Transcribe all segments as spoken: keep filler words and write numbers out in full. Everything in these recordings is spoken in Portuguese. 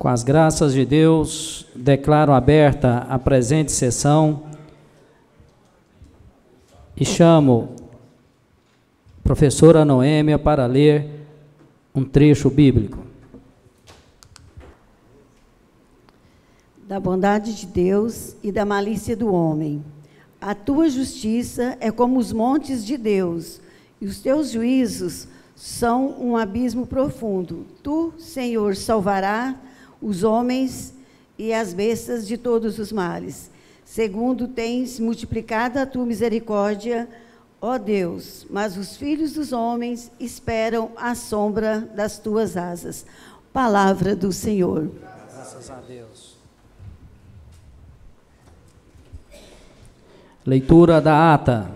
Com as graças de Deus, declaro aberta a presente sessão e chamo a professora Noêmia para ler um trecho bíblico. Da bondade de Deus e da malícia do homem. A tua justiça é como os montes de Deus, e os teus juízos são um abismo profundo. Tu, Senhor, salvarás os homens e as bestas de todos os males. Segundo tens multiplicado a tua misericórdia, ó Deus, mas os filhos dos homens esperam à sombra das tuas asas. Palavra do Senhor. Graças a Deus. Leitura da ata.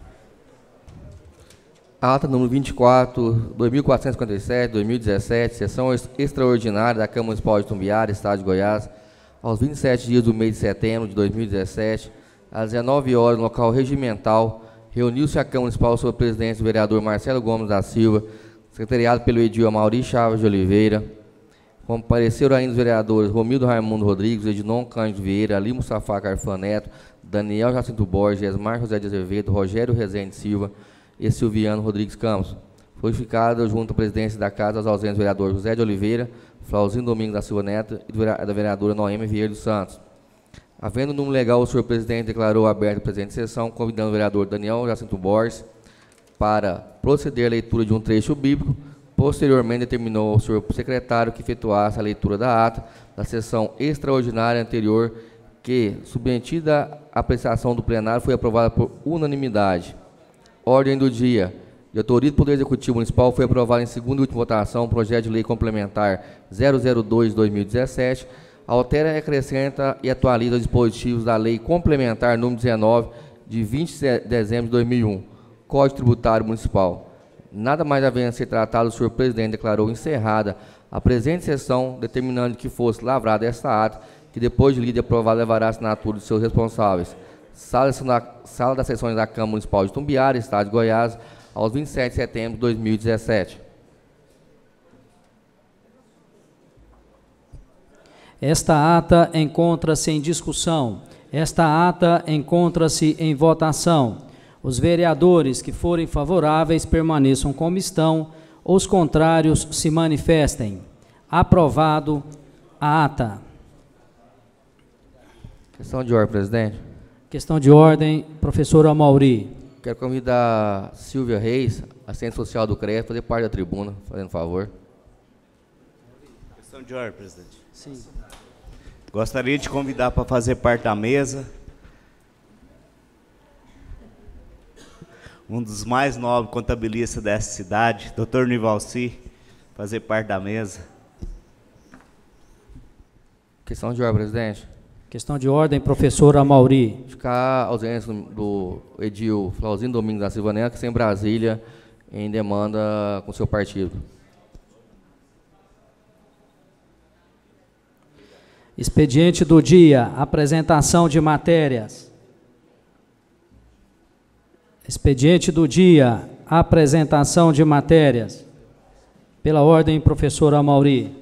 Ata número vinte e quatro, dois mil quatrocentos e cinquenta e sete, dois mil e dezessete, sessão extraordinária da Câmara Municipal de Itumbiara, Estado de Goiás, aos vinte e sete dias do mês de setembro de dois mil e dezessete, às dezenove horas, no local regimental, reuniu-se a Câmara Municipal sob a presidência do vereador Marcelo Gomes da Silva, secretariado pelo edil Amaury Chaves de Oliveira. Compareceram ainda os vereadores Romildo Raimundo Rodrigues, Ednon Cândido Vieira, Ali Mustafa Carfan Neto, Daniel Jacinto Borges, Esmar José de Azevedo, Rogério Rezende Silva e Silviano Rodrigues Campos. Foi ficado junto à presidência da Casa aos ausentes vereadores José de Oliveira, Flauzino Domingos da Silva Neto e da vereadora Noêmia Vieira dos Santos. Havendo número legal, o senhor presidente declarou aberta a presente sessão, convidando o vereador Daniel Jacinto Borges para proceder à leitura de um trecho bíblico. Posteriormente, determinou ao senhor secretário que efetuasse a leitura da ata da sessão extraordinária anterior, que, submetida à apreciação do plenário, foi aprovada por unanimidade. Ordem do dia. De autoria do Poder Executivo Municipal, foi aprovado em segunda e última votação o projeto de lei complementar zero zero dois de dois mil e dezessete, altera, acrescenta e atualiza os dispositivos da lei complementar número dezenove, de vinte de dezembro de dois mil e um, Código Tributário Municipal. Nada mais havendo a ser tratado, o senhor presidente declarou encerrada a presente sessão, determinando que fosse lavrada esta ata, que depois de lida e aprovada levará a assinatura dos seus responsáveis. Sala, Sala das Sessões da Câmara Municipal de Itumbiara, Estado de Goiás, aos vinte e sete de setembro de dois mil e dezessete. Esta ata encontra-se em discussão. Esta ata encontra-se em votação. Os vereadores que forem favoráveis permaneçam como estão, os contrários se manifestem. Aprovado a ata. Questão de ordem, presidente. Questão de ordem, professor Amaury. Quero convidar a Silvia Reis, assistente social do C R E A, a fazer parte da tribuna, fazendo favor. Questão de ordem, presidente. Sim. Gostaria de convidar para fazer parte da mesa um dos mais nobres contabilistas dessa cidade, doutor Nivalci, fazer parte da mesa. Questão de ordem, presidente. Questão de ordem, professor Amaury. Ficar ausência do edil Flauzino Domingos da Silva Neto, que está em Brasília, em demanda com seu partido. Expediente do dia, apresentação de matérias. Expediente do dia, apresentação de matérias. Pela ordem, professor Amaury.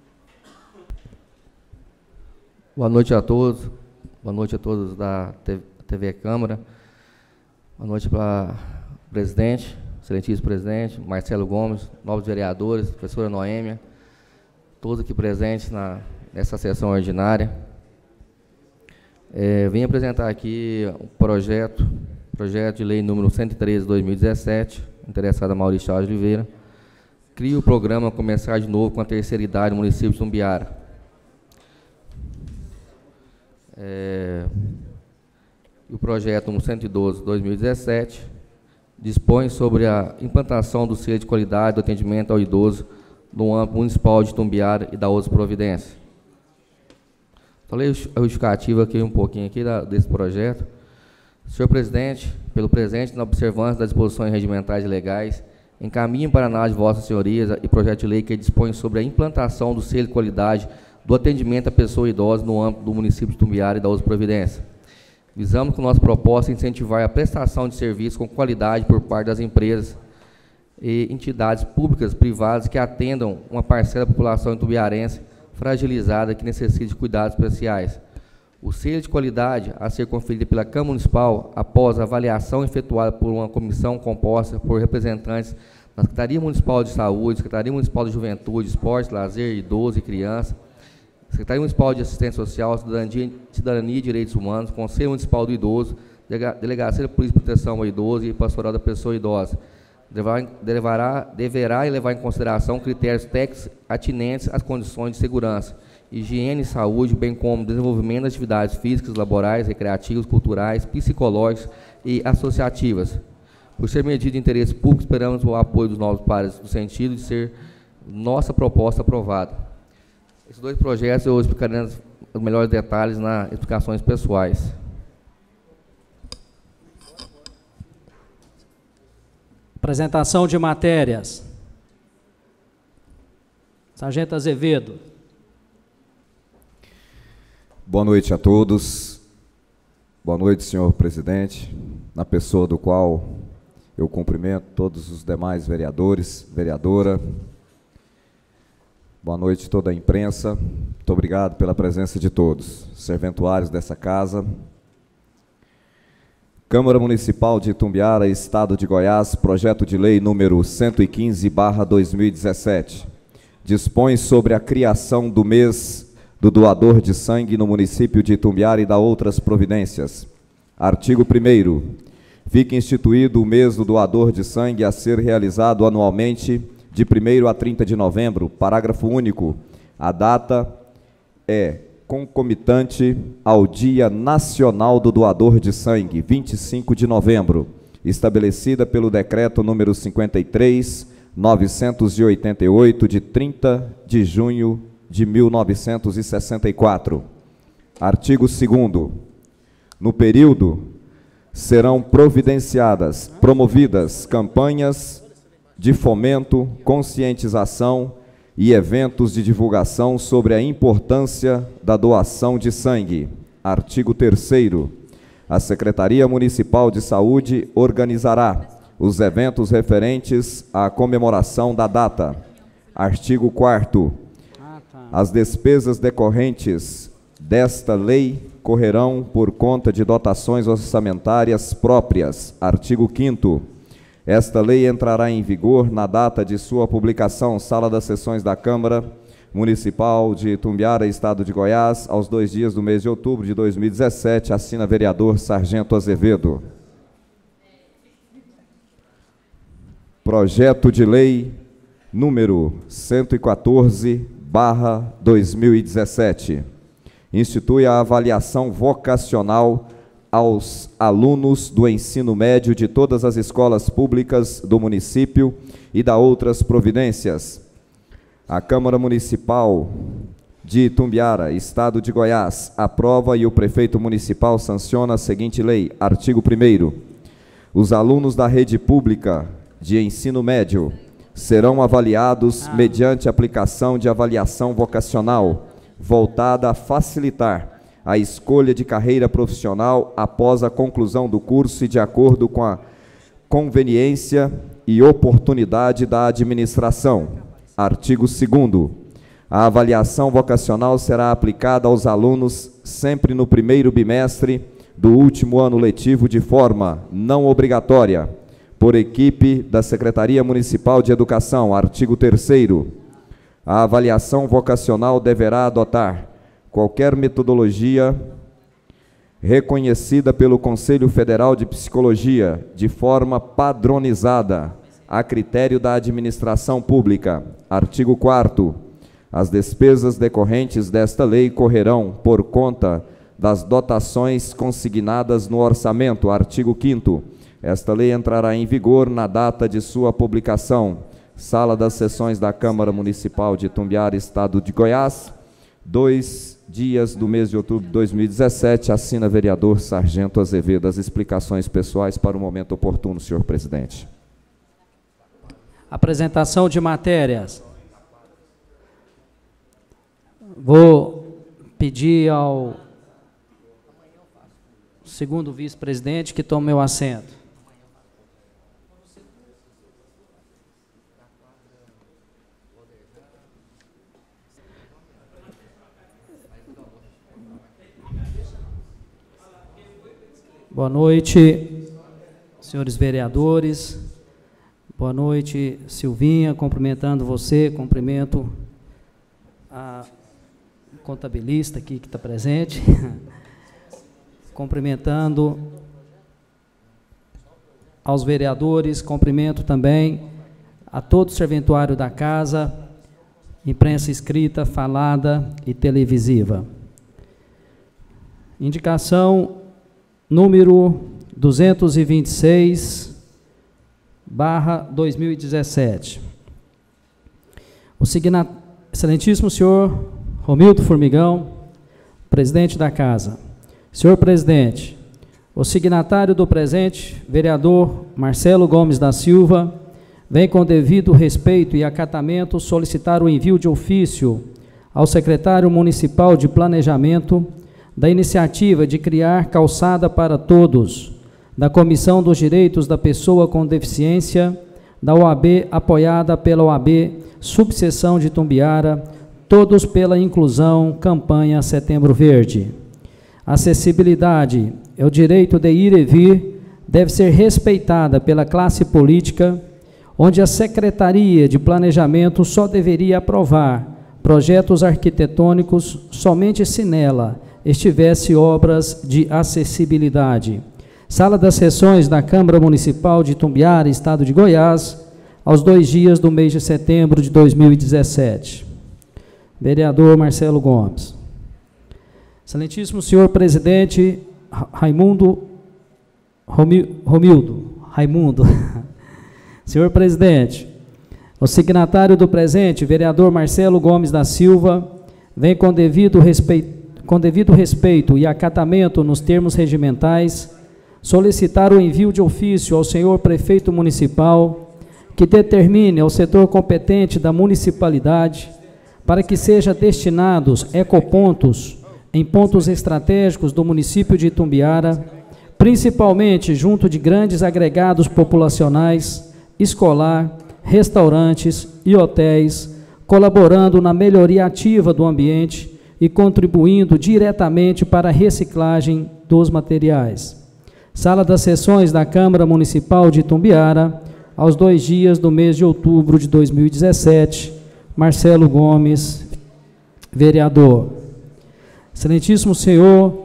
Boa noite a todos. Boa noite a todos da T V Câmara. Boa noite para o presidente, excelentíssimo presidente, Marcelo Gomes, novos vereadores, professora Noêmia, todos aqui presentes na, nessa sessão ordinária. É, vim apresentar aqui um projeto, projeto de lei número cento e treze de dois mil e dezessete, interessado a Amaury Chaves de Oliveira. Cria o programa Começar de Novo com a Terceira Idade no município de Itumbiara. É, o projeto número cento e doze de dois mil e dezessete dispõe sobre a implantação do selo de qualidade do atendimento ao idoso no âmbito municipal de Itumbiara e da outras providências. Falei a justificativa aqui um pouquinho aqui da, desse projeto. Senhor presidente, pelo presente, na observância das disposições regimentais e legais, encaminho para análise de vossas senhorias e projeto de lei que dispõe sobre a implantação do selo de qualidade do atendimento à pessoa idosa no âmbito do município de Itumbiara e da outra providência. Visamos com nossa proposta incentivar a prestação de serviços com qualidade por parte das empresas e entidades públicas privadas que atendam uma parcela da população itumbiarense, fragilizada que necessita de cuidados especiais. O selo de qualidade a ser conferido pela Câmara Municipal após a avaliação efetuada por uma comissão composta por representantes da Secretaria Municipal de Saúde, Secretaria Municipal de Juventude, Esporte, Lazer, Idoso e Criança, Secretaria Municipal de Assistência Social, Cidadania, Cidadania e Direitos Humanos, Conselho Municipal do Idoso, Delegacia de Polícia e Proteção ao Idoso e Pastoral da Pessoa Idosa. Deverá, deverá levar em consideração critérios técnicos atinentes às condições de segurança, higiene e saúde, bem como desenvolvimento de atividades físicas, laborais, recreativas, culturais, psicológicas e associativas. Por ser medida de interesse público, esperamos o apoio dos novos pares no sentido de ser nossa proposta aprovada. Esses dois projetos eu explicarei os melhores detalhes nas explicações pessoais. Apresentação de matérias. Sargento Azevedo. Boa noite a todos. Boa noite, senhor presidente, na pessoa do qual eu cumprimento todos os demais vereadores, vereadora. Boa noite toda a imprensa. Muito obrigado pela presença de todos, serventuários dessa casa. Câmara Municipal de Itumbiara, Estado de Goiás, projeto de lei número cento e quinze barra dois mil e dezessete. Dispõe sobre a criação do mês do doador de sangue no município de Itumbiara e da outras providências. Artigo primeiro. Fica instituído o mês do doador de sangue a ser realizado anualmente de primeiro a trinta de novembro. Parágrafo único. A data é concomitante ao Dia Nacional do Doador de Sangue, vinte e cinco de novembro, estabelecida pelo Decreto número cinquenta e três, novecentos e oitenta e oito, de trinta de junho de mil novecentos e sessenta e quatro. Artigo segundo. No período, serão providenciadas, promovidas campanhas de fomento, conscientização e eventos de divulgação sobre a importância da doação de sangue. Artigo terceiro. A Secretaria Municipal de Saúde organizará os eventos referentes à comemoração da data. Artigo quarto. As despesas decorrentes desta lei correrão por conta de dotações orçamentárias próprias. Artigo quinto. Esta lei entrará em vigor na data de sua publicação, Sala das Sessões da Câmara Municipal de Itumbiara, Estado de Goiás, aos dois dias do mês de outubro de dois mil e dezessete, assina vereador Sargento Azevedo. Projeto de lei número cento e quatorze barra dois mil e dezessete. Institui a avaliação vocacional aos alunos do ensino médio de todas as escolas públicas do município e da outras providências. A Câmara Municipal de Itumbiara, Estado de Goiás, aprova e o prefeito municipal sanciona a seguinte lei. Artigo primeiro. Os alunos da rede pública de ensino médio serão avaliados ah. mediante aplicação de avaliação vocacional, voltada a facilitar a escolha de carreira profissional após a conclusão do curso e de acordo com a conveniência e oportunidade da administração. Artigo segundo. A avaliação vocacional será aplicada aos alunos sempre no primeiro bimestre do último ano letivo de forma não obrigatória, por equipe da Secretaria Municipal de Educação. Artigo terceiro. A avaliação vocacional deverá adotar qualquer metodologia reconhecida pelo Conselho Federal de Psicologia, de forma padronizada, a critério da administração pública. Artigo quarto. As despesas decorrentes desta lei correrão por conta das dotações consignadas no orçamento. Artigo quinto. Esta lei entrará em vigor na data de sua publicação. Sala das Sessões da Câmara Municipal de Itumbiara, Estado de Goiás, dois dias do mês de outubro de dois mil e dezessete, assina vereador Sargento Azevedo. As explicações pessoais para o momento oportuno, senhor presidente. Apresentação de matérias. Vou pedir ao segundo vice-presidente que tome meu assento. Boa noite, senhores vereadores. Boa noite, Silvinha, cumprimentando você, cumprimento a contabilista aqui que está presente, cumprimentando aos vereadores, cumprimento também a todo o serventuário da casa, imprensa escrita, falada e televisiva. Indicação número duzentos e vinte e seis, barra dois mil e dezessete. O signat... Excelentíssimo senhor Romildo Formigão, presidente da casa. Senhor presidente, o signatário do presente, vereador Marcelo Gomes da Silva, vem com devido respeito e acatamento solicitar o envio de ofício ao secretário municipal de Planejamento da iniciativa de criar calçada para todos, da Comissão dos Direitos da Pessoa com Deficiência, da O A B, apoiada pela O A B, subseção de Itumbiara, Todos pela Inclusão, campanha Setembro Verde. Acessibilidade é o direito de ir e vir, deve ser respeitada pela classe política, onde a Secretaria de Planejamento só deveria aprovar projetos arquitetônicos somente se nela estivesse obras de acessibilidade. Sala das Sessões da Câmara Municipal de Itumbiara, Estado de Goiás, aos dois dias do mês de setembro de dois mil e dezessete. Vereador Marcelo Gomes. Excelentíssimo senhor presidente Raimundo Romildo, Raimundo. Senhor presidente, o signatário do presente, vereador Marcelo Gomes da Silva, vem com devido respeito com devido respeito e acatamento nos termos regimentais, solicitar o envio de ofício ao senhor prefeito municipal, que determine ao setor competente da municipalidade, para que sejam destinados ecopontos em pontos estratégicos do município de Itumbiara, principalmente junto de grandes agregados populacionais, escolar, restaurantes e hotéis, colaborando na melhoria ativa do ambiente e contribuindo diretamente para a reciclagem dos materiais. Sala das Sessões da Câmara Municipal de Itumbiara, aos dois dias do mês de outubro de dois mil e dezessete, Marcelo Gomes, vereador. Excelentíssimo senhor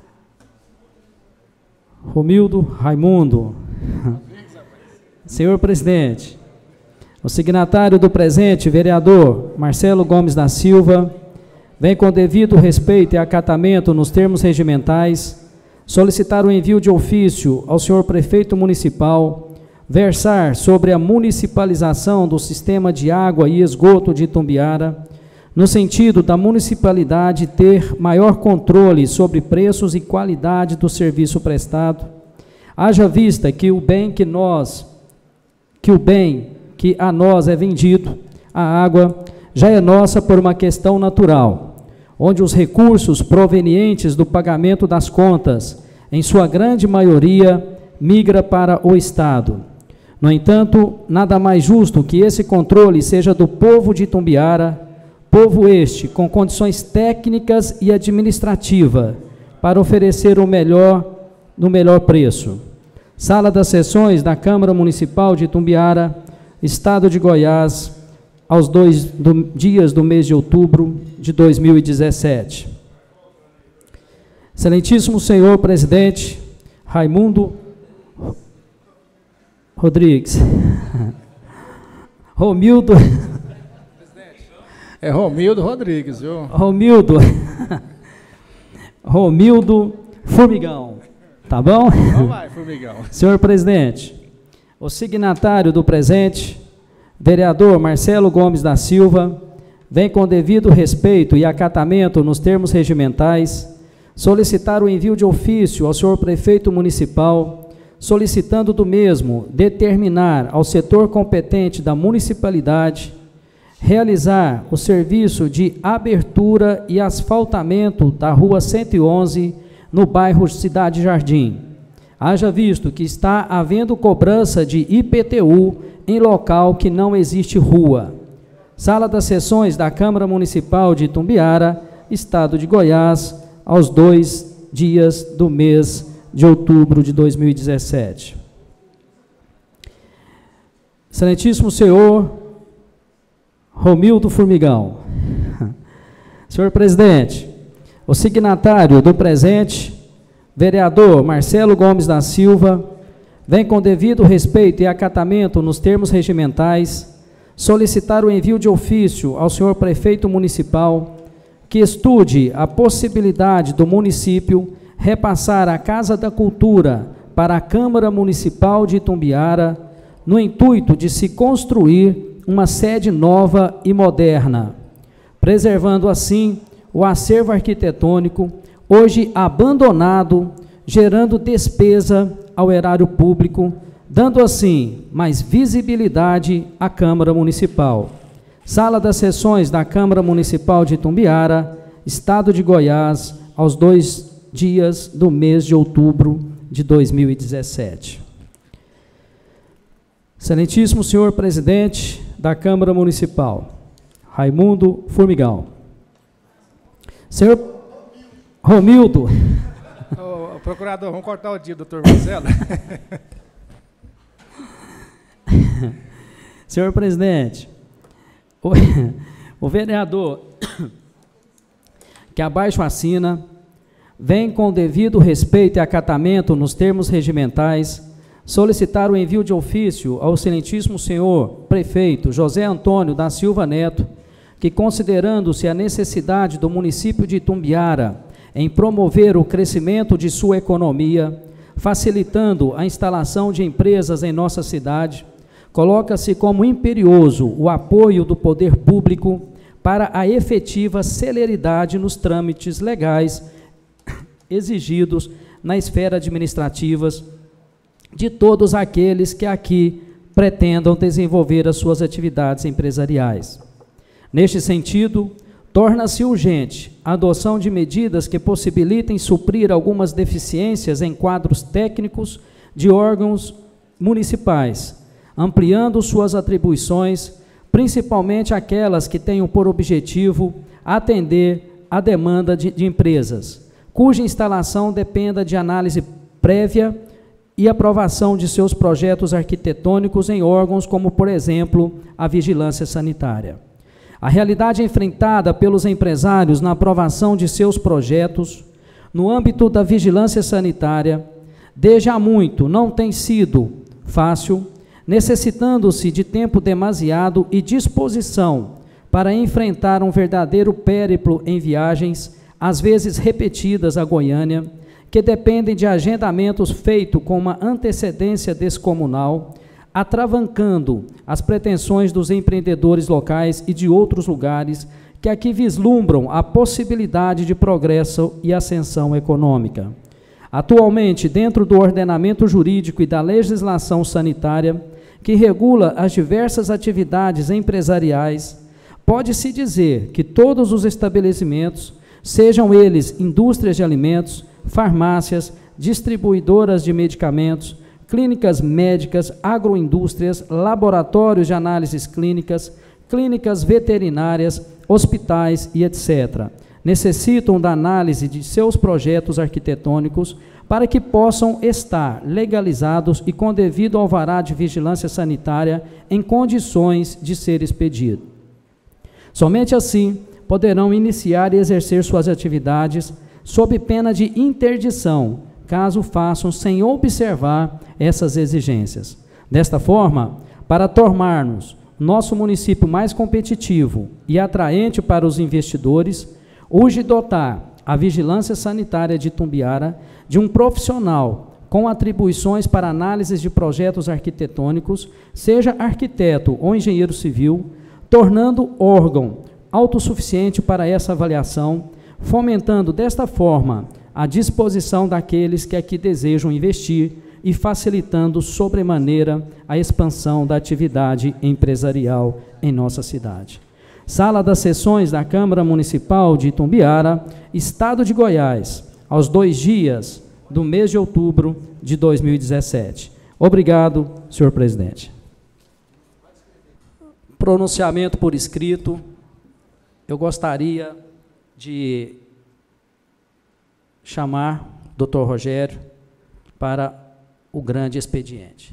Romildo Raimundo, senhor presidente, o signatário do presente, vereador Marcelo Gomes da Silva, vem com devido respeito e acatamento nos termos regimentais, solicitar o envio de ofício ao senhor prefeito municipal, versar sobre a municipalização do sistema de água e esgoto de Itumbiara, no sentido da municipalidade ter maior controle sobre preços e qualidade do serviço prestado, haja vista que o bem que nós, que o bem que a nós é vendido, a água, já é nossa por uma questão natural, onde os recursos provenientes do pagamento das contas, em sua grande maioria, migra para o Estado. No entanto, nada mais justo que esse controle seja do povo de Itumbiara, povo este com condições técnicas e administrativas para oferecer o melhor, no melhor preço. Sala das Sessões da Câmara Municipal de Itumbiara, Estado de Goiás, aos dois do, dias do mês de outubro de dois mil e dezessete. Excelentíssimo senhor presidente Raimundo Rodrigues. Romildo. É Romildo Rodrigues, viu? Romildo. Romildo Formigão. Tá bom? Não vai, Formigão. Senhor presidente, o signatário do presente, vereador Marcelo Gomes da Silva, vem com devido respeito e acatamento nos termos regimentais, solicitar o envio de ofício ao senhor prefeito municipal, solicitando do mesmo determinar ao setor competente da municipalidade realizar o serviço de abertura e asfaltamento da rua cento e onze, no bairro Cidade Jardim. Haja visto que está havendo cobrança de I P T U em local que não existe rua. Sala das Sessões da Câmara Municipal de Itumbiara, Estado de Goiás, aos dois dias do mês de outubro de dois mil e dezessete. Excelentíssimo senhor Romildo Formigão. Senhor presidente, o signatário do presente, vereador Marcelo Gomes da Silva, vem com devido respeito e acatamento nos termos regimentais solicitar o envio de ofício ao senhor prefeito municipal que estude a possibilidade do município repassar a Casa da Cultura para a Câmara Municipal de Itumbiara no intuito de se construir uma sede nova e moderna, preservando assim o acervo arquitetônico, hoje abandonado, gerando despesa ao erário público, dando assim mais visibilidade à Câmara Municipal. Sala das Sessões da Câmara Municipal de Itumbiara, Estado de Goiás, aos dois dias do mês de outubro de dois mil e dezessete. Excelentíssimo senhor presidente da Câmara Municipal, Raimundo Formigão. Senhor Romildo. Ô, procurador, vamos cortar o dia, doutor Marcelo. Senhor presidente, o, o vereador que abaixo assina vem com o devido respeito e acatamento nos termos regimentais solicitar o envio de ofício ao excelentíssimo senhor prefeito José Antônio da Silva Neto, que, considerando-se a necessidade do município de Itumbiara em promover o crescimento de sua economia, facilitando a instalação de empresas em nossa cidade, coloca-se como imperioso o apoio do poder público para a efetiva celeridade nos trâmites legais exigidos na esfera administrativa de todos aqueles que aqui pretendam desenvolver as suas atividades empresariais. Neste sentido, torna-se urgente a adoção de medidas que possibilitem suprir algumas deficiências em quadros técnicos de órgãos municipais, ampliando suas atribuições, principalmente aquelas que tenham por objetivo atender a demanda de, de empresas, cuja instalação dependa de análise prévia e aprovação de seus projetos arquitetônicos em órgãos como, por exemplo, a vigilância sanitária. A realidade enfrentada pelos empresários na aprovação de seus projetos, no âmbito da vigilância sanitária, desde há muito não tem sido fácil, necessitando-se de tempo demasiado e disposição para enfrentar um verdadeiro périplo em viagens, às vezes repetidas a Goiânia, que dependem de agendamentos feitos com uma antecedência descomunal, atravancando as pretensões dos empreendedores locais e de outros lugares que aqui vislumbram a possibilidade de progresso e ascensão econômica. Atualmente, dentro do ordenamento jurídico e da legislação sanitária, que regula as diversas atividades empresariais, pode-se dizer que todos os estabelecimentos, sejam eles indústrias de alimentos, farmácias, distribuidoras de medicamentos, clínicas médicas, agroindústrias, laboratórios de análises clínicas, clínicas veterinárias, hospitais e etcétera, necessitam da análise de seus projetos arquitetônicos para que possam estar legalizados e com devido alvará de vigilância sanitária em condições de ser expedido. Somente assim poderão iniciar e exercer suas atividades sob pena de interdição, caso façam sem observar essas exigências. Desta forma, para tornarmos nosso município mais competitivo e atraente para os investidores, urge dotar a vigilância sanitária de Itumbiara de um profissional com atribuições para análises de projetos arquitetônicos, seja arquiteto ou engenheiro civil, tornando órgão autossuficiente para essa avaliação, fomentando desta forma a disposição daqueles que aqui desejam investir e facilitando sobremaneira a expansão da atividade empresarial em nossa cidade. Sala das Sessões da Câmara Municipal de Itumbiara, Estado de Goiás, aos dois dias do mês de outubro de dois mil e dezessete. Obrigado, senhor presidente. Pronunciamento por escrito. Eu gostaria de chamar o doutor Rogério para o grande expediente.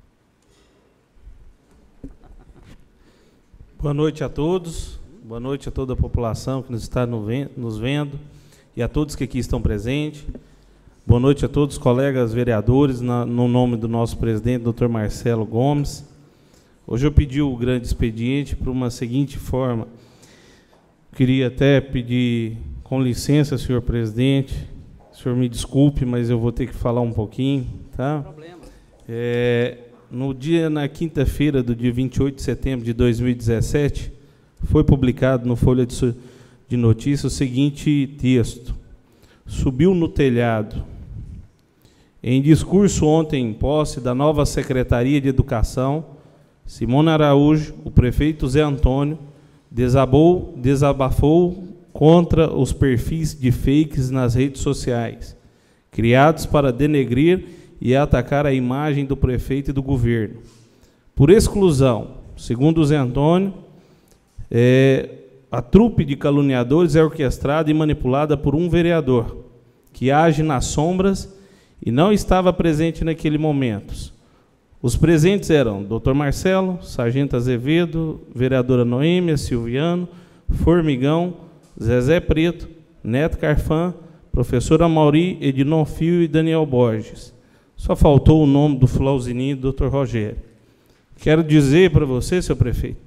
Boa noite a todos, boa noite a toda a população que nos está nos vendo e a todos que aqui estão presentes. Boa noite a todos os colegas vereadores, na, no nome do nosso presidente, doutor Marcelo Gomes. Hoje eu pedi o grande expediente por uma seguinte forma. Queria até pedir, com licença, senhor presidente, o senhor me desculpe, mas eu vou ter que falar um pouquinho, tá? Não tem problema. É, no dia, na quinta-feira do dia vinte e oito de setembro de dois mil e dezessete, foi publicado no Folha de, de Notícias o seguinte texto: subiu no telhado. Em discurso ontem em posse da nova Secretaria de Educação, Simone Araújo, o prefeito Zé Antônio, desabou, desabafou contra os perfis de fakes nas redes sociais, criados para denegrir e atacar a imagem do prefeito e do governo. Por exclusão, segundo o Zé Antônio, é, a trupe de caluniadores é orquestrada e manipulada por um vereador, que age nas sombras e não estava presente naquele momento. Os presentes eram doutor Marcelo, Sargento Azevedo, vereadora Noêmia, Silviano, Formigão, Zezé Preto, Neto Carfan, professora Mauri, Ednon Fio e Daniel Borges. Só faltou o nome do Flauzininho e do doutor Rogério. Quero dizer para você, senhor prefeito,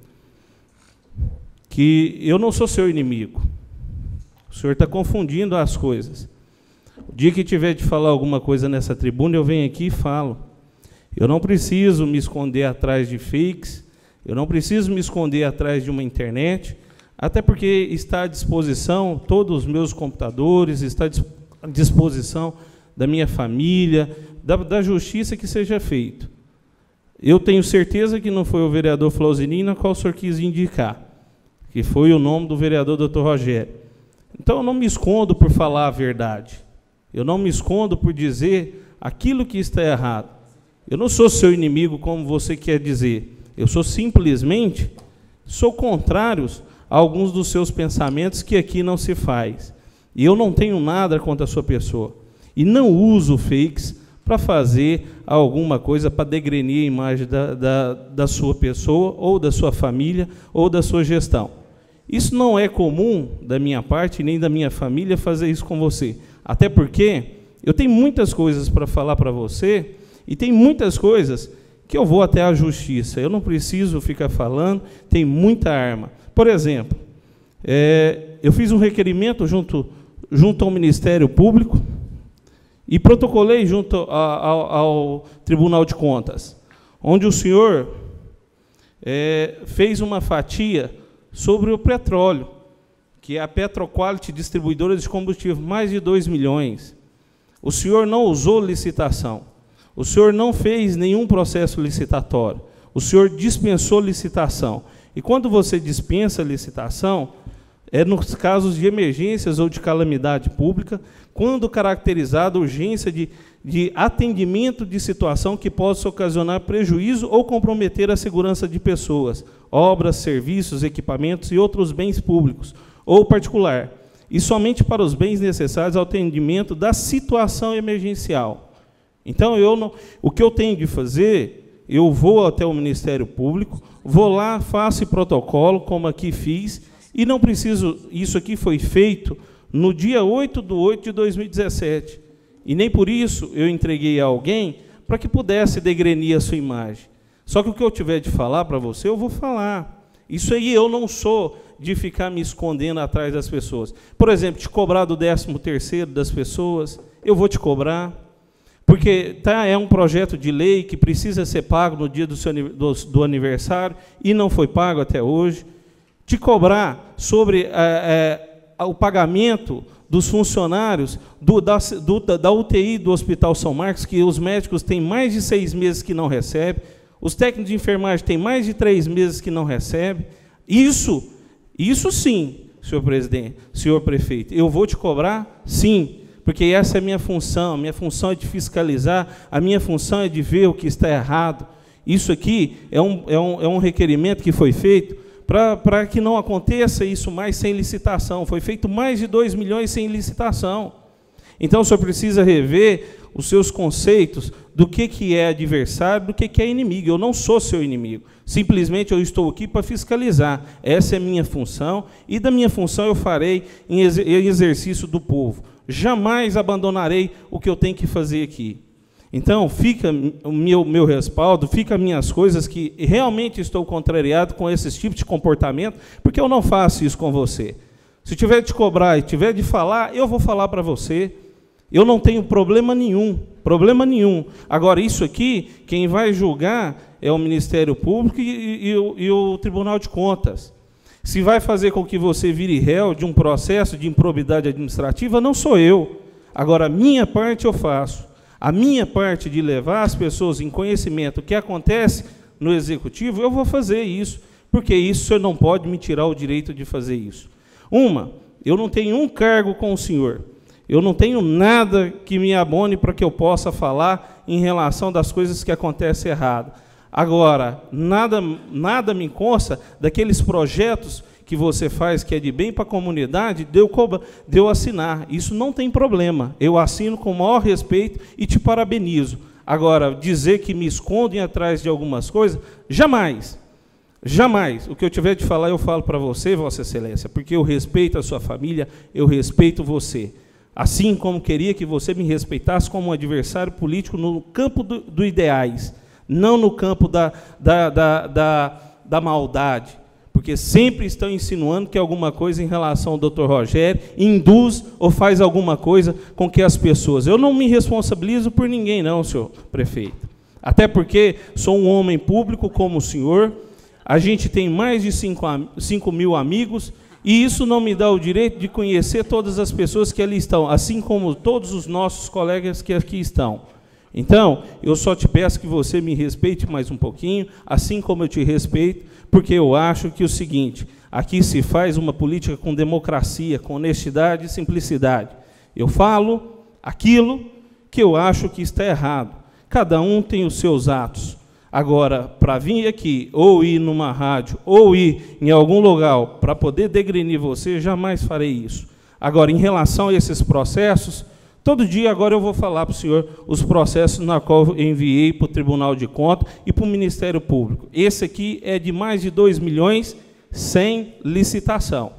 que eu não sou seu inimigo. O senhor está confundindo as coisas. O dia que tiver de falar alguma coisa nessa tribuna, eu venho aqui e falo. Eu não preciso me esconder atrás de fakes, eu não preciso me esconder atrás de uma internet, até porque está à disposição todos os meus computadores, está à disposição da minha família, da, da justiça que seja feito. Eu tenho certeza que não foi o vereador Flauzininho na qual o senhor quis indicar, que foi o nome do vereador doutor Rogério. Então, eu não me escondo por falar a verdade. Eu não me escondo por dizer aquilo que está errado. Eu não sou seu inimigo, como você quer dizer. Eu sou simplesmente, sou contrário a alguns dos seus pensamentos que aqui não se faz. E eu não tenho nada contra a sua pessoa. E não uso fakes para fazer alguma coisa para degrenir a imagem da, da, da sua pessoa, ou da sua família, ou da sua gestão. Isso não é comum da minha parte, nem da minha família, fazer isso com você. Até porque eu tenho muitas coisas para falar para você, e tem muitas coisas que eu vou até a justiça. Eu não preciso ficar falando, tem muita arma. Por exemplo, é, eu fiz um requerimento junto, junto ao Ministério Público e protocolei junto a, ao, ao Tribunal de Contas, onde o senhor é, fez uma fatia sobre o petróleo, que é a Petroquality Distribuidora de Combustível, mais de dois milhões. O senhor não usou licitação. O senhor não fez nenhum processo licitatório. O senhor dispensou licitação. E quando você dispensa licitação, é nos casos de emergências ou de calamidade pública, quando caracterizada urgência de, de atendimento de situação que possa ocasionar prejuízo ou comprometer a segurança de pessoas, obras, serviços, equipamentos e outros bens públicos ou particular, e somente para os bens necessários ao atendimento da situação emergencial. Então, eu não, o que eu tenho de fazer, eu vou até o Ministério Público, vou lá, faço protocolo, como aqui fiz, e não preciso, isso aqui foi feito no dia oito de oito de dois mil e dezessete, e nem por isso eu entreguei a alguém para que pudesse degrenir a sua imagem. Só que o que eu tiver de falar para você, eu vou falar. Isso aí eu não sou de ficar me escondendo atrás das pessoas. Por exemplo, te cobrar do décimo terceiro das pessoas, eu vou te cobrar, porque tá, é um projeto de lei que precisa ser pago no dia do, seu, do, do aniversário e não foi pago até hoje. Te cobrar sobre é, é, o pagamento dos funcionários do, da, do, da U T I do Hospital São Marcos, que os médicos têm mais de seis meses que não recebem, os técnicos de enfermagem têm mais de três meses que não recebem. Isso, isso sim, senhor presidente, senhor prefeito, eu vou te cobrar? Sim, porque essa é a minha função, a minha função é de fiscalizar, a minha função é de ver o que está errado. Isso aqui é um, é um, é um requerimento que foi feito para que não aconteça isso mais sem licitação. Foi feito mais de dois milhões sem licitação. Então, o senhor precisa rever os seus conceitos do que, que é adversário, do que, que é inimigo. Eu não sou seu inimigo. Simplesmente eu estou aqui para fiscalizar. Essa é a minha função, e da minha função eu farei em exercício do povo. Jamais abandonarei o que eu tenho que fazer aqui. Então, fica o meu, meu respaldo, fica minhas coisas que realmente estou contrariado com esse tipo de comportamento, porque eu não faço isso com você. Se tiver de cobrar e tiver de falar, eu vou falar para você. Eu não tenho problema nenhum, problema nenhum. Agora, isso aqui, quem vai julgar é o Ministério Público e, e, e, o, e o Tribunal de Contas. Se vai fazer com que você vire réu de um processo de improbidade administrativa, não sou eu. Agora, a minha parte eu faço. A minha parte de levar as pessoas em conhecimento do que acontece no Executivo, eu vou fazer isso, porque isso o senhor não pode me tirar o direito de fazer isso. Uma, eu não tenho um cargo com o senhor, eu não tenho nada que me abone para que eu possa falar em relação das coisas que acontecem errado. Agora, nada, nada me consta daqueles projetos que você faz, que é de bem para a comunidade, de eu, de eu assinar. Isso não tem problema. Eu assino com o maior respeito e te parabenizo. Agora, dizer que me escondem atrás de algumas coisas, jamais. Jamais. O que eu tiver de falar, eu falo para você, Vossa Excelência, porque eu respeito a sua família, eu respeito você. Assim como queria que você me respeitasse como um adversário político no campo do, do ideais, não no campo da, da, da, da, da maldade. Porque sempre estão insinuando que alguma coisa em relação ao doutor Rogério induz ou faz alguma coisa com que as pessoas... Eu não me responsabilizo por ninguém, não, senhor prefeito. Até porque sou um homem público como o senhor, a gente tem mais de cinco mil amigos, e isso não me dá o direito de conhecer todas as pessoas que ali estão, assim como todos os nossos colegas que aqui estão. Então, eu só te peço que você me respeite mais um pouquinho, assim como eu te respeito, porque eu acho que é o seguinte, aqui se faz uma política com democracia, com honestidade e simplicidade. Eu falo aquilo que eu acho que está errado. Cada um tem os seus atos. Agora, para vir aqui, ou ir numa rádio, ou ir em algum lugar para poder degrenir você, jamais farei isso. Agora, em relação a esses processos, todo dia agora eu vou falar para o senhor os processos na qual eu enviei para o Tribunal de Contas e para o Ministério Público. Esse aqui é de mais de dois milhões sem licitação.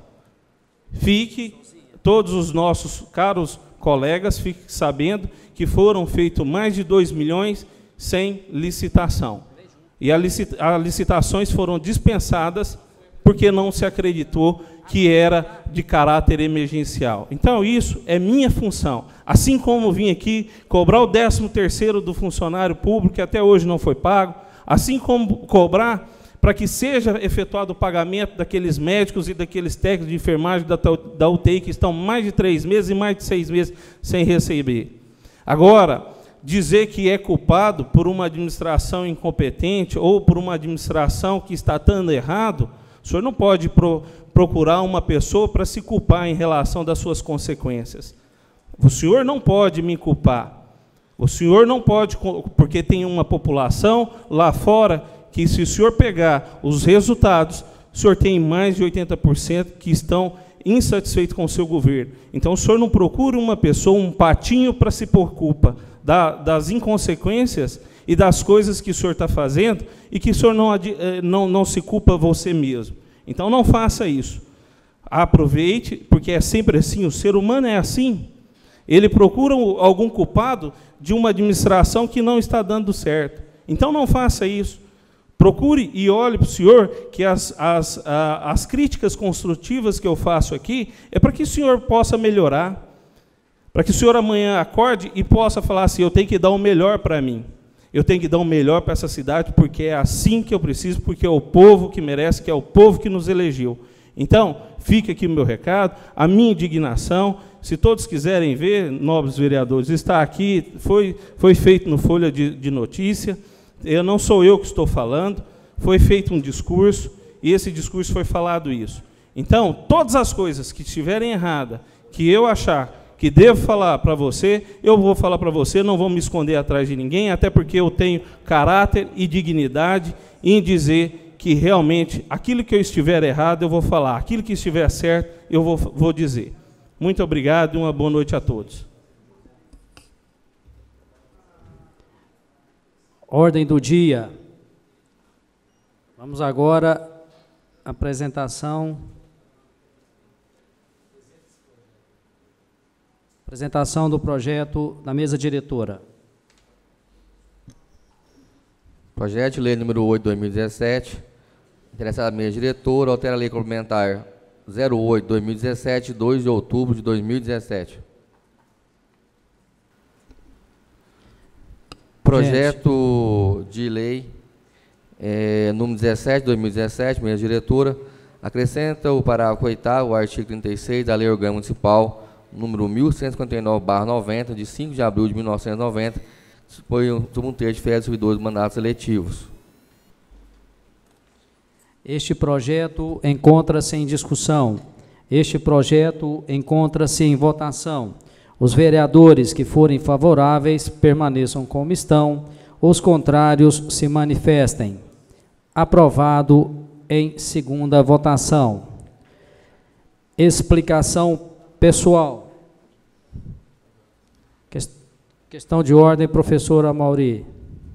Fique, todos os nossos caros colegas, fiquem sabendo que foram feitos mais de dois milhões sem licitação. E as licitações foram dispensadas porque não se acreditou que era de caráter emergencial. Então, isso é minha função. Assim como vim aqui cobrar o décimo terceiro do funcionário público, que até hoje não foi pago, assim como cobrar para que seja efetuado o pagamento daqueles médicos e daqueles técnicos de enfermagem da, da U T I que estão mais de três meses e mais de seis meses sem receber. Agora, dizer que é culpado por uma administração incompetente ou por uma administração que está dando errado, o senhor não pode pro, procurar uma pessoa para se culpar em relação das suas consequências. O senhor não pode me culpar. O senhor não pode, porque tem uma população lá fora que, se o senhor pegar os resultados, o senhor tem mais de oitenta por cento que estão insatisfeitos com o seu governo. Então, o senhor não procura uma pessoa, um patinho, para se pôr culpa da, das inconsequências e das coisas que o senhor está fazendo, e que o senhor não, não, não se culpa você mesmo. Então, não faça isso. Aproveite, porque é sempre assim, o ser humano é assim. Ele procura algum culpado de uma administração que não está dando certo. Então, não faça isso. Procure e olhe para o senhor que as, as, a, as críticas construtivas que eu faço aqui é para que o senhor possa melhorar, para que o senhor amanhã acorde e possa falar assim, eu tenho que dar o melhor para mim. Eu tenho que dar o melhor para essa cidade, porque é assim que eu preciso, porque é o povo que merece, que é o povo que nos elegeu. Então, fica aqui o meu recado, a minha indignação. Se todos quiserem ver, nobres vereadores, está aqui, foi, foi feito no Folha de, de Notícia, eu, não sou eu que estou falando, foi feito um discurso, e esse discurso foi falado isso. Então, todas as coisas que estiverem erradas, que eu achar que devo falar para você, eu vou falar para você, não vou me esconder atrás de ninguém, até porque eu tenho caráter e dignidade em dizer que realmente aquilo que eu estiver errado, eu vou falar, aquilo que estiver certo, eu vou, vou dizer. Muito obrigado e uma boa noite a todos. Ordem do dia. Vamos agora à apresentação. Apresentação do projeto da mesa diretora. Projeto de lei número oito de dois mil e dezessete. Interessada a mesa diretora, altera a lei complementar zero oito de dois mil e dezessete, dois de outubro de dois mil e dezessete. Projeto Gente. de lei é, número dezessete de dois mil e dezessete, mesa diretora, acrescenta o parágrafo oitavo, o artigo trinta e seis da Lei Orgânica Municipal, número mil cento e cinquenta e nove barra noventa, de cinco de abril de mil novecentos e noventa, dispõe sobre um terço de férias de servidores de mandatos eletivos. Este projeto encontra-se em discussão. Este projeto encontra-se em votação. Os vereadores que forem favoráveis permaneçam como estão. Os contrários se manifestem. Aprovado em segunda votação. Explicação pessoal. Questão de ordem, professora Mauri.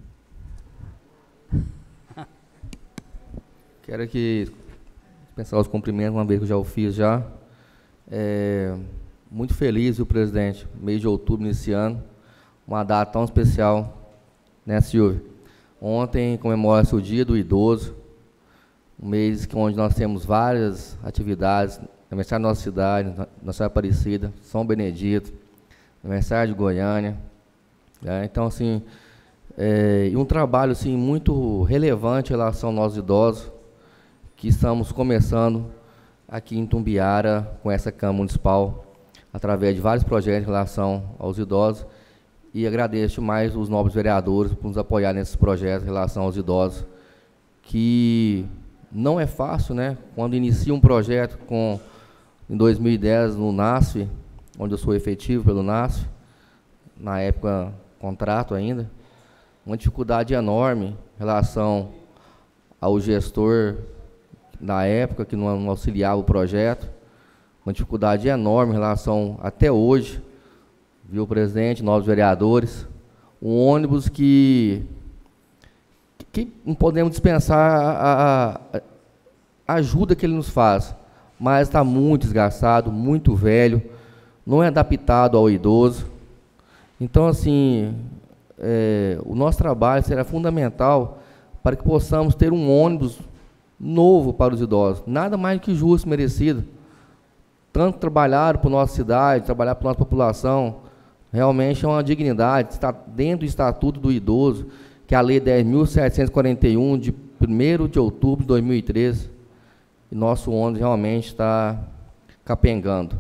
Quero aqui dispensar os cumprimentos, uma vez que eu já o fiz já. É, muito feliz, viu, presidente? Mês de outubro nesse ano, uma data tão especial, né, Silvio? Ontem comemora-se o Dia do Idoso, um mês onde nós temos várias atividades, aniversário da nossa cidade, Nossa Aparecida, São Benedito, aniversário de Goiânia. Né? Então, assim, é, e um trabalho assim, muito relevante em relação aos nossos idosos, que estamos começando aqui em Itumbiara com essa Câmara Municipal, através de vários projetos em relação aos idosos, e agradeço mais os nobres vereadores por nos apoiar nesses projetos em relação aos idosos, que não é fácil, né? Quando inicia um projeto com, em dois mil e dez no NASF, onde eu sou efetivo pelo NASF, na época contrato ainda, uma dificuldade enorme em relação ao gestor na época, que não, não auxiliava o projeto, uma dificuldade enorme em relação, até hoje, viu, presidente, novos vereadores, um ônibus que, que não podemos dispensar a, a, a ajuda que ele nos faz, mas está muito desgastado, muito velho, não é adaptado ao idoso. Então, assim, é, o nosso trabalho será fundamental para que possamos ter um ônibus novo para os idosos, nada mais que justo, merecido. Tanto trabalhar por nossa cidade, trabalhar por nossa população, realmente é uma dignidade, está dentro do Estatuto do Idoso, que é a Lei dez mil setecentos e quarenta e um, de primeiro de outubro de dois mil e treze, e nosso ônibus realmente está capengando.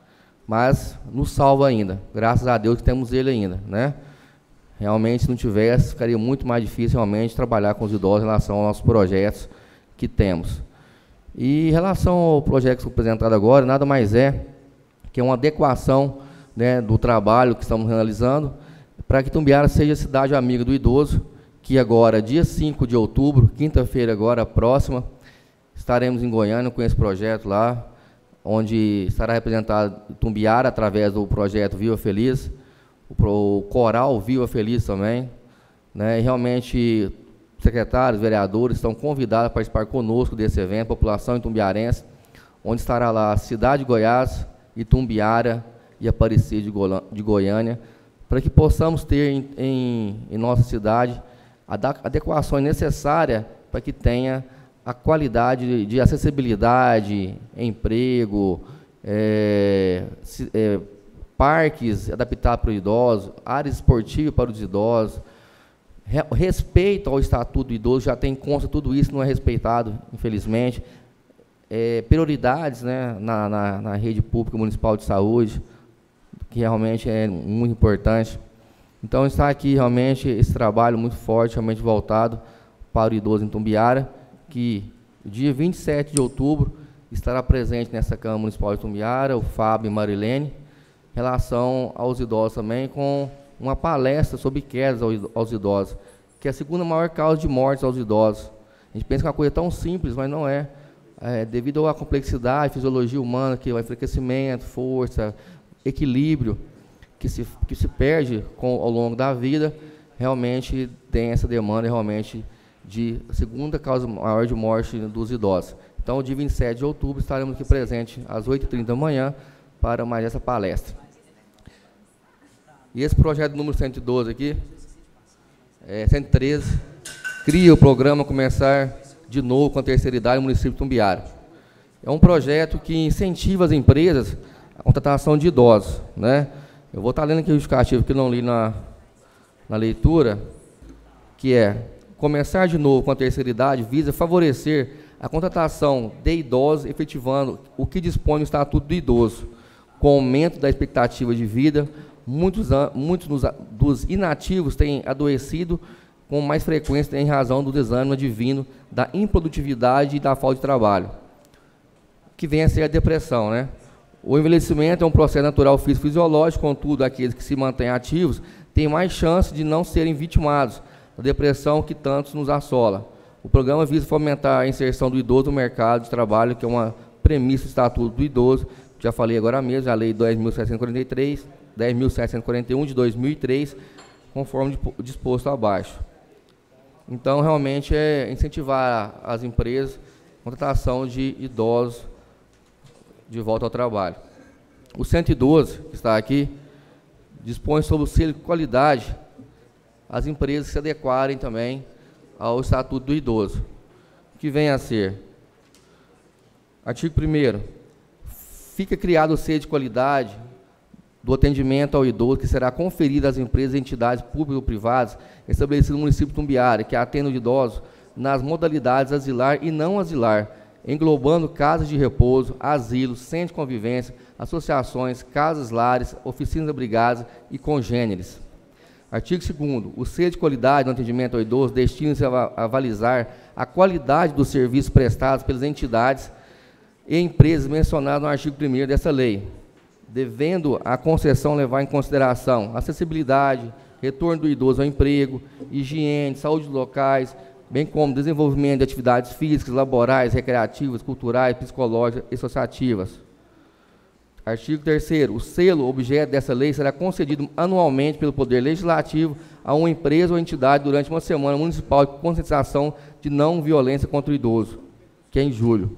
Mas nos salva ainda, graças a Deus que temos ele ainda, né? Realmente, se não tivesse, ficaria muito mais difícil realmente trabalhar com os idosos em relação aos nossos projetos que temos. E em relação ao projeto que foi apresentado agora, nada mais é que uma adequação, né, do trabalho que estamos realizando para que Itumbiara seja a cidade amiga do idoso, que agora, dia cinco de outubro, quinta-feira agora, próxima, estaremos em Goiânia com esse projeto lá, onde estará representado Itumbiara através do projeto Viva Feliz, o Coral Viva Feliz também, né, e realmente secretários, vereadores estão convidados a participar conosco desse evento, população itumbiarense, onde estará lá a cidade de Goiás, Itumbiara e Aparecida de, Go de Goiânia, para que possamos ter em, em, em nossa cidade adequações necessárias para que tenha a qualidade de, de acessibilidade, emprego, é, se, é, parques adaptados para os idosos, áreas esportivas para os idosos, respeito ao Estatuto do Idoso, já tem consta, tudo isso não é respeitado, infelizmente. É, prioridades, né, na, na, na rede pública municipal de saúde, que realmente é muito importante. Então, está aqui realmente esse trabalho muito forte, realmente voltado para o idoso em Itumbiara, que dia vinte e sete de outubro estará presente nessa Câmara Municipal de Itumbiara, o Fábio e Marilene, em relação aos idosos também, com uma palestra sobre quedas aos idosos, que é a segunda maior causa de mortes aos idosos. A gente pensa que é uma coisa tão simples, mas não é. É devido à complexidade, fisiologia humana, que é o enfraquecimento, força, equilíbrio, que se, que se perde com, ao longo da vida, realmente tem essa demanda realmente de segunda causa maior de morte dos idosos. Então, dia vinte e sete de outubro, estaremos aqui presentes às oito e trinta da manhã para mais essa palestra. E esse projeto número cento e doze aqui, é, cento e treze, cria o programa Começar de Novo com a Terceira Idade no município de Itumbiara. É um projeto que incentiva as empresas a contratação de idosos, né? Eu vou estar lendo aqui o justificativo que eu não li na, na leitura, que é: começar de novo com a terceira idade visa favorecer a contratação de idosos, efetivando o que dispõe o Estatuto do Idoso, com o aumento da expectativa de vida. Muitos, muitos dos, dos inativos têm adoecido com mais frequência em razão do desânimo advindo da improdutividade e da falta de trabalho, que vem a ser a depressão, né? O envelhecimento é um processo natural físico-fisiológico, contudo, aqueles que se mantêm ativos têm mais chance de não serem vitimados da depressão que tantos nos assola. O programa visa fomentar a inserção do idoso no mercado de trabalho, que é uma premissa do Estatuto do Idoso, já falei agora mesmo, a Lei dez mil setecentos e quarenta e três, dez mil setecentos e quarenta e um, de dois mil e três, conforme disposto abaixo. Então, realmente, é incentivar as empresas a contratação de idosos de volta ao trabalho. O cento e doze, que está aqui, dispõe sobre o selo de qualidade as empresas se adequarem também ao Estatuto do Idoso, que vem a ser: artigo primeiro, fica criado o selo de qualidade do atendimento ao idoso, que será conferido às empresas e entidades públicas ou privadas estabelecidas no município de Itumbiara, que atendem os idosos nas modalidades asilar e não asilar, englobando casas de repouso, asilos, centros de convivência, associações, casas lares, oficinas abrigadas e congêneres. Artigo segundo, o selo de qualidade no atendimento ao idoso destina-se a avalizar a qualidade dos serviços prestados pelas entidades e empresas mencionadas no artigo primeiro dessa lei, devendo a concessão levar em consideração acessibilidade, retorno do idoso ao emprego, higiene, saúde dos locais, bem como desenvolvimento de atividades físicas, laborais, recreativas, culturais, psicológicas e associativas. Artigo terceiro, o selo objeto dessa lei será concedido anualmente pelo Poder Legislativo a uma empresa ou entidade durante uma semana municipal de conscientização de não violência contra o idoso, que é em julho.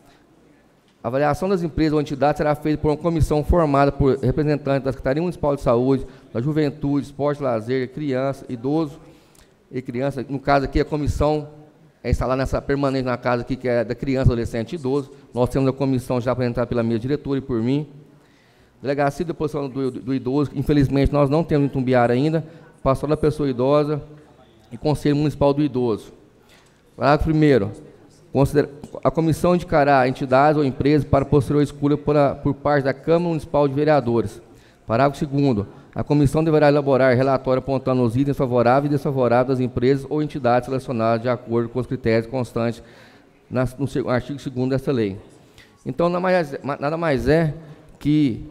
A avaliação das empresas ou entidades será feita por uma comissão formada por representantes da Secretaria Municipal de Saúde, da Juventude, Esporte e Lazer, Criança, Idoso e Criança. No caso aqui, a comissão é instalada nessa permanente na casa aqui, que é da criança, adolescente e idoso. Nós temos a comissão já apresentada pela minha diretora e por mim. Delegacia de Deposição do, do, do Idoso, infelizmente nós não temos em Itumbiara ainda, Pastoral da Pessoa Idosa e Conselho Municipal do Idoso. Parágrafo primeiro. A comissão indicará entidades ou empresas para posterior escolha por, a, por parte da Câmara Municipal de Vereadores. Parágrafo segundo. A comissão deverá elaborar relatório apontando os itens favoráveis e desfavoráveis das empresas ou entidades selecionadas de acordo com os critérios constantes na, no artigo segundo dessa lei. Então, nada mais, nada mais é que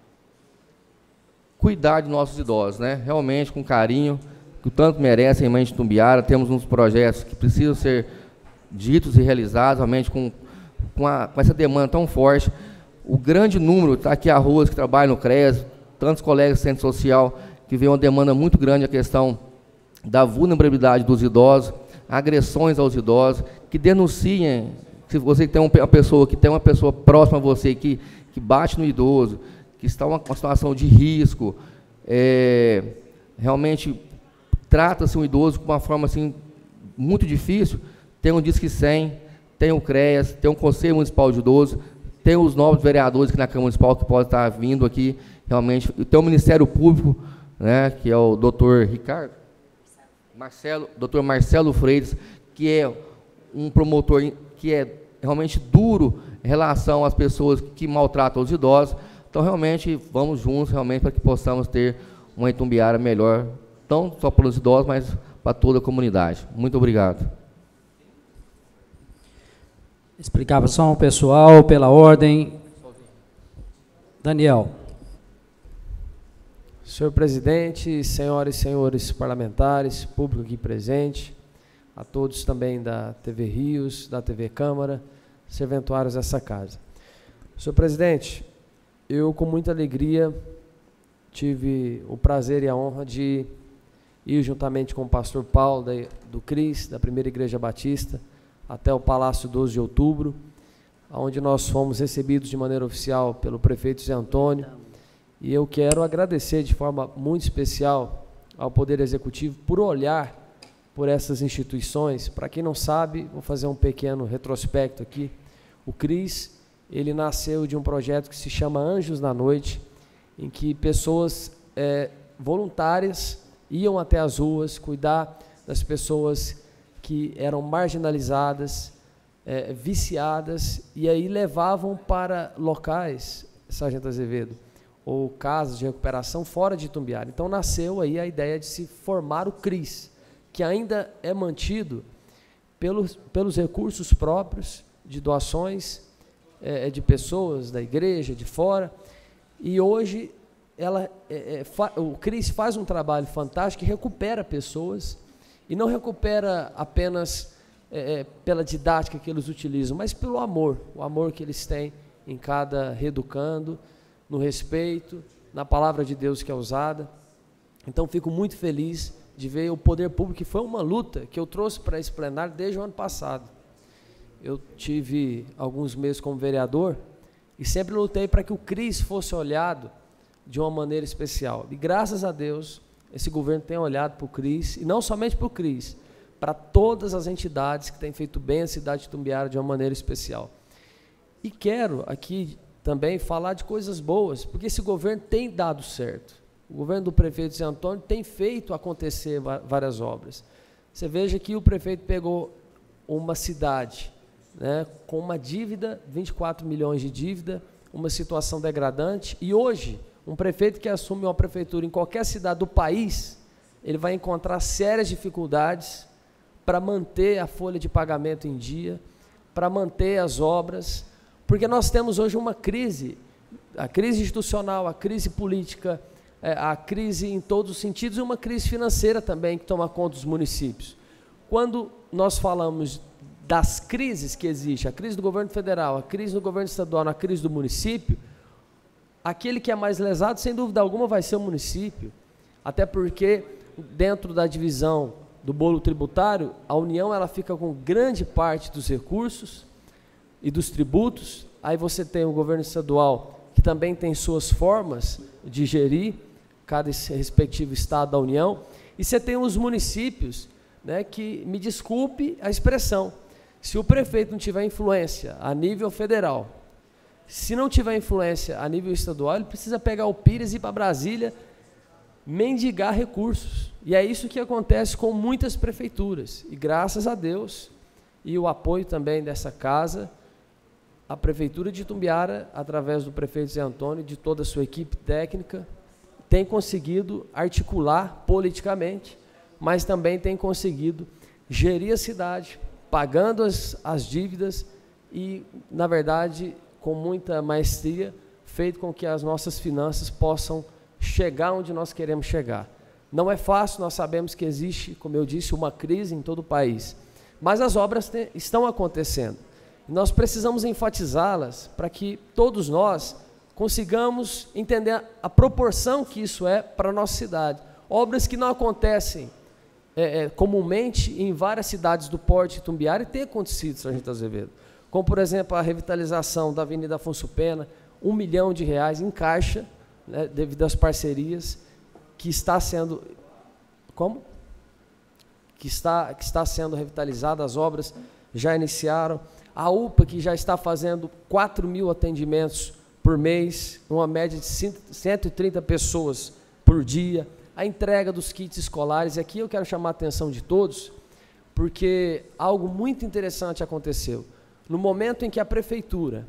cuidar de nossos idosos, né? Realmente com carinho, que o tanto merecem em Mãe de Itumbiara. Temos uns projetos que precisam ser ditos e realizados, realmente com, com, a, com essa demanda tão forte. O grande número, está aqui a Rose, que trabalha no CRES, tantos colegas do Centro Social, que vê uma demanda muito grande a questão da vulnerabilidade dos idosos, agressões aos idosos, que denunciem, se você tem uma pessoa que tem uma pessoa próxima a você, que, que bate no idoso, que está em uma, uma situação de risco, é, realmente trata-se um idoso com uma forma assim, muito difícil, tem um Disque cem, tem o CREAS, tem o Conselho Municipal de Idoso, tem os novos vereadores aqui na Câmara Municipal que podem estar vindo aqui, realmente, tem o Ministério Público, né, que é o doutor Ricardo, Marcelo, doutor Marcelo Freitas, que é um promotor que é realmente duro em relação às pessoas que maltratam os idosos. Então, realmente, vamos juntos, realmente, para que possamos ter uma Itumbiara melhor, não só para os idosos, mas para toda a comunidade. Muito obrigado. Explicação pessoal, pela ordem. Daniel. Senhor presidente, senhoras e senhores parlamentares, público aqui presente, a todos também da T V Rios, da T V Câmara, serventuários dessa casa. Senhor presidente, eu com muita alegria tive o prazer e a honra de ir juntamente com o pastor Paulo, da, do CRIS, da Primeira Igreja Batista, até o Palácio doze de Outubro, onde nós fomos recebidos de maneira oficial pelo prefeito Zé Antônio. E eu quero agradecer de forma muito especial ao Poder Executivo por olhar por essas instituições. Para quem não sabe, vou fazer um pequeno retrospecto aqui. O CRIS, ele nasceu de um projeto que se chama Anjos na Noite, em que pessoas é, voluntárias iam até as ruas cuidar das pessoas que eram marginalizadas, é, viciadas, e aí levavam para locais, Sargento Azevedo, ou casas de recuperação fora de Itumbiara. Então nasceu aí a ideia de se formar o CRIS, que ainda é mantido pelos, pelos recursos próprios de doações é, de pessoas da igreja, de fora, e hoje ela, é, é, fa, o CRIS faz um trabalho fantástico que recupera pessoas, e não recupera apenas é, pela didática que eles utilizam, mas pelo amor, o amor que eles têm em cada reeducando, no respeito, na palavra de Deus que é usada. Então fico muito feliz de ver o poder público, que foi uma luta que eu trouxe para esse plenário desde o ano passado. Eu tive alguns meses como vereador e sempre lutei para que o CRIS fosse olhado de uma maneira especial. E graças a Deus, esse governo tem olhado para o CRIS, e não somente para o CRIS, para todas as entidades que têm feito bem a cidade de Itumbiara de uma maneira especial. E quero aqui também falar de coisas boas, porque esse governo tem dado certo. O governo do prefeito Zé Antônio tem feito acontecer várias obras. Você veja que o prefeito pegou uma cidade, né, com uma dívida, vinte e quatro milhões de dívida, uma situação degradante, e hoje, um prefeito que assume uma prefeitura em qualquer cidade do país, ele vai encontrar sérias dificuldades para manter a folha de pagamento em dia, para manter as obras, porque nós temos hoje uma crise, a crise institucional, a crise política, a crise em todos os sentidos, e uma crise financeira também que toma conta dos municípios. Quando nós falamos das crises que existem, a crise do governo federal, a crise do governo estadual, a crise do município, aquele que é mais lesado, sem dúvida alguma, vai ser o município, até porque dentro da divisão do bolo tributário, a União ela fica com grande parte dos recursos e dos tributos. Aí você tem o governo estadual, que também tem suas formas de gerir cada respectivo estado da União, e você tem os municípios, né, que, me desculpe a expressão, se o prefeito não tiver influência a nível federal, se não tiver influência a nível estadual, ele precisa pegar o Pires e ir para Brasília mendigar recursos. E é isso que acontece com muitas prefeituras. E graças a Deus, e o apoio também dessa casa, a Prefeitura de Itumbiara, através do prefeito Zé Antônio e de toda a sua equipe técnica, tem conseguido articular politicamente, mas também tem conseguido gerir a cidade, pagando as, as dívidas e, na verdade, com muita maestria, feito com que as nossas finanças possam chegar onde nós queremos chegar. Não é fácil, nós sabemos que existe, como eu disse, uma crise em todo o país, mas as obras te, estão acontecendo. Nós precisamos enfatizá-las para que todos nós consigamos entender a proporção que isso é para a nossa cidade. Obras que não acontecem é, é, comumente em várias cidades do Porto de Itumbiara, e tem acontecido, Sargento Azevedo, como, por exemplo, a revitalização da Avenida Afonso Pena, um milhão de reais em caixa, né, devido às parcerias, que está sendo, como? Que está, que está sendo revitalizada, as obras já iniciaram. A U P A, que já está fazendo quatro mil atendimentos por mês, uma média de cento e trinta pessoas por dia. A entrega dos kits escolares, e aqui eu quero chamar a atenção de todos, porque algo muito interessante aconteceu. No momento em que a prefeitura,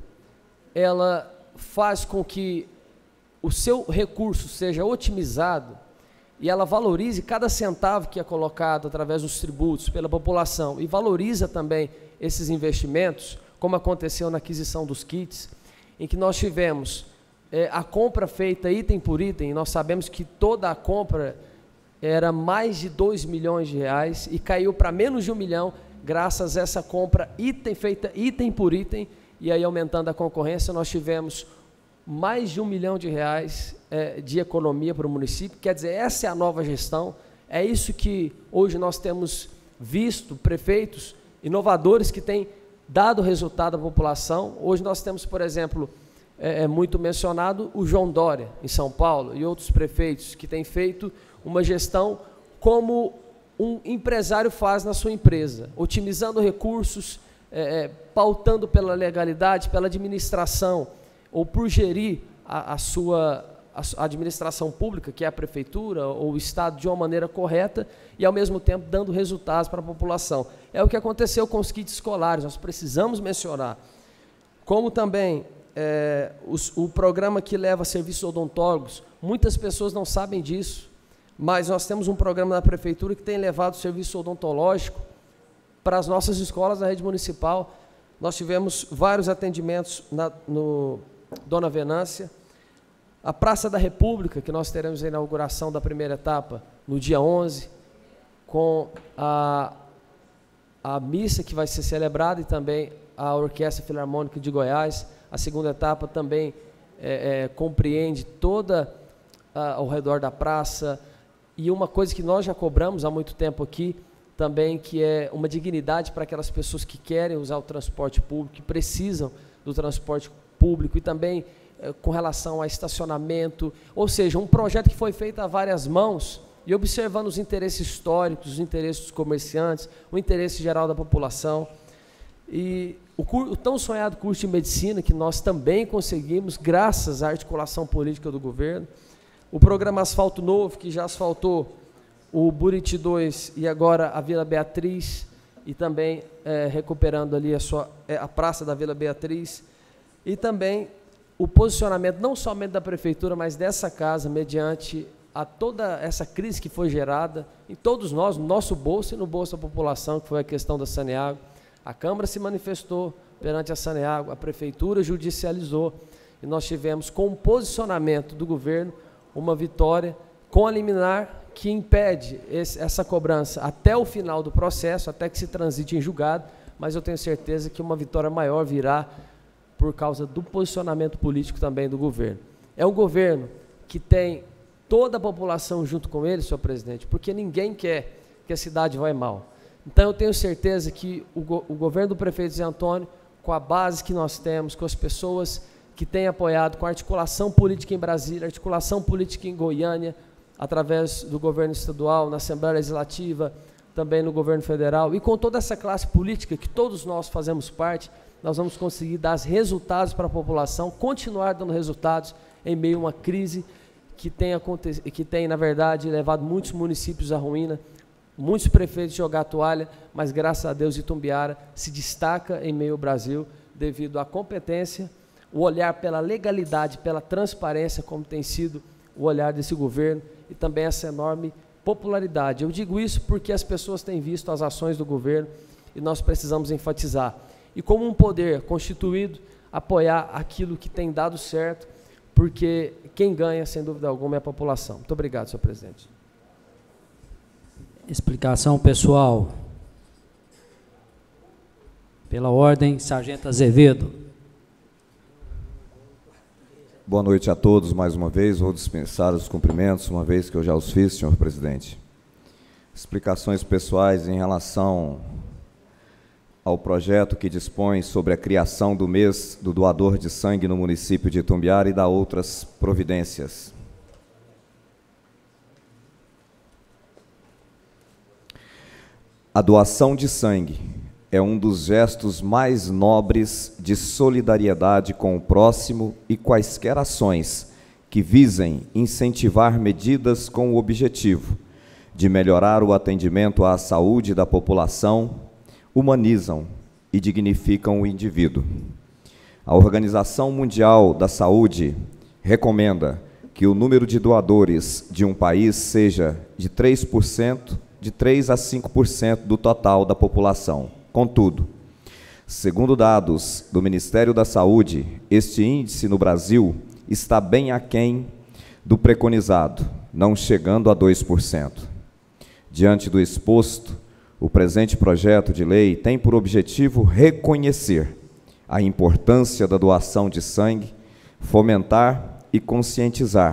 ela faz com que o seu recurso seja otimizado, e ela valorize cada centavo que é colocado através dos tributos pela população, e valoriza também esses investimentos, como aconteceu na aquisição dos kits, em que nós tivemos é, a compra feita item por item, nós sabemos que toda a compra era mais de dois milhões de reais, e caiu para menos de um milhão, graças a essa compra item, feita item por item, e aí aumentando a concorrência, nós tivemos mais de um milhão de reais é, de economia para o município. Quer dizer, essa é a nova gestão, É isso que hoje nós temos visto, prefeitos inovadores que têm dado resultado à população. Hoje nós temos, por exemplo, é, é muito mencionado o João Dória, em São Paulo, e outros prefeitos que têm feito uma gestão como um empresário faz na sua empresa, otimizando recursos, é, é, pautando pela legalidade, pela administração, ou por gerir a, a sua a administração pública, que é a prefeitura ou o Estado, de uma maneira correta e, ao mesmo tempo, dando resultados para a população. É o que aconteceu com os kits escolares, nós precisamos mencionar. Como também é, os, o programa que leva serviços odontólogos, muitas pessoas não sabem disso, mas nós temos um programa da prefeitura que tem levado serviço odontológico para as nossas escolas da rede municipal. Nós tivemos vários atendimentos na, no Dona Venância, a Praça da República, que nós teremos a inauguração da primeira etapa no dia onze, com a, a missa que vai ser celebrada e também a Orquestra Filarmônica de Goiás. A segunda etapa também é, é, compreende toda a, ao redor da praça. E uma coisa que nós já cobramos há muito tempo aqui, também, que é uma dignidade para aquelas pessoas que querem usar o transporte público, que precisam do transporte público, e também com relação a estacionamento, ou seja, um projeto que foi feito a várias mãos e observando os interesses históricos, os interesses dos comerciantes, o interesse geral da população. E o, o tão sonhado curso de medicina, que nós também conseguimos, graças à articulação política do governo, o programa Asfalto Novo, que já asfaltou o Buriti dois e agora a Vila Beatriz, e também é, recuperando ali a, sua, é, a Praça da Vila Beatriz, e também o posicionamento não somente da prefeitura, mas dessa casa, mediante a toda essa crise que foi gerada em todos nós, no nosso bolso e no bolso da população, que foi a questão da Saneago. A Câmara se manifestou perante a Saneago, a prefeitura judicializou, e nós tivemos, com o posicionamento do governo, uma vitória com a liminar que impede esse, essa cobrança até o final do processo, até que se transite em julgado, mas eu tenho certeza que uma vitória maior virá por causa do posicionamento político também do governo. É um governo que tem toda a população junto com ele, senhor presidente, porque ninguém quer que a cidade vá mal. Então eu tenho certeza que o, go o governo do prefeito Zé Antônio, com a base que nós temos, com as pessoas que têm apoiado, com a articulação política em Brasília, articulação política em Goiânia, através do governo estadual, na Assembleia Legislativa, também no governo federal, e com toda essa classe política que todos nós fazemos parte, nós vamos conseguir dar resultados para a população, continuar dando resultados em meio a uma crise que tem, que tem, na verdade, levado muitos municípios à ruína, muitos prefeitos jogar a toalha, mas, graças a Deus, Itumbiara se destaca em meio ao Brasil devido à competência, o olhar pela legalidade, pela transparência, como tem sido o olhar desse governo, e também essa enorme popularidade. Eu digo isso porque as pessoas têm visto as ações do governo e nós precisamos enfatizar. E como um poder constituído, apoiar aquilo que tem dado certo, porque quem ganha, sem dúvida alguma, é a população. Muito obrigado, senhor presidente. Explicação pessoal. Pela ordem, Sargento Azevedo. Boa noite a todos, mais uma vez. Vou dispensar os cumprimentos, uma vez que eu já os fiz, senhor presidente. Explicações pessoais em relação ao projeto que dispõe sobre a criação do mês do doador de sangue no município de Itumbiara e da outras providências. A doação de sangue é um dos gestos mais nobres de solidariedade com o próximo e quaisquer ações que visem incentivar medidas com o objetivo de melhorar o atendimento à saúde da população, humanizam e dignificam o indivíduo. A Organização Mundial da Saúde recomenda que o número de doadores de um país seja de três por cento, de três a cinco por cento do total da população. Contudo, segundo dados do Ministério da Saúde, este índice no Brasil está bem aquém do preconizado, não chegando a dois por cento. Diante do exposto, o presente projeto de lei tem por objetivo reconhecer a importância da doação de sangue, fomentar e conscientizar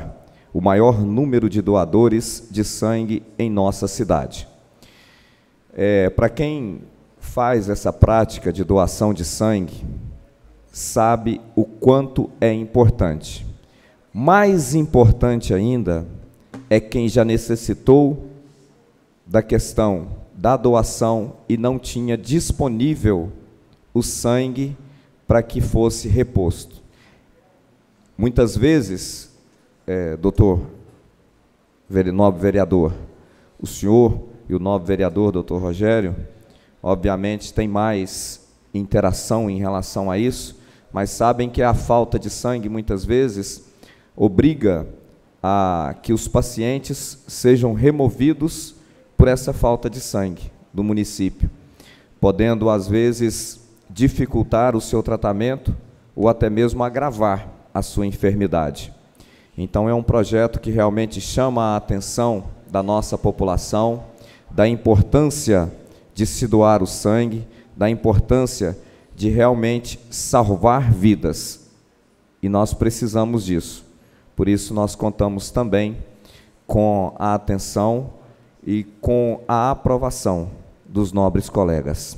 o maior número de doadores de sangue em nossa cidade. É, para quem faz essa prática de doação de sangue, sabe o quanto é importante. Mais importante ainda é quem já necessitou da questão da doação e não tinha disponível o sangue para que fosse reposto. Muitas vezes, é, doutor nobre vereador, o senhor e o nobre vereador, doutor Rogério, obviamente tem mais interação em relação a isso, mas sabem que a falta de sangue, muitas vezes, obriga a que os pacientes sejam removidos por essa falta de sangue do município, podendo, às vezes, dificultar o seu tratamento ou até mesmo agravar a sua enfermidade. Então, é um projeto que realmente chama a atenção da nossa população, da importância de se doar o sangue, da importância de realmente salvar vidas. E nós precisamos disso. Por isso, nós contamos também com a atenção e com a aprovação dos nobres colegas.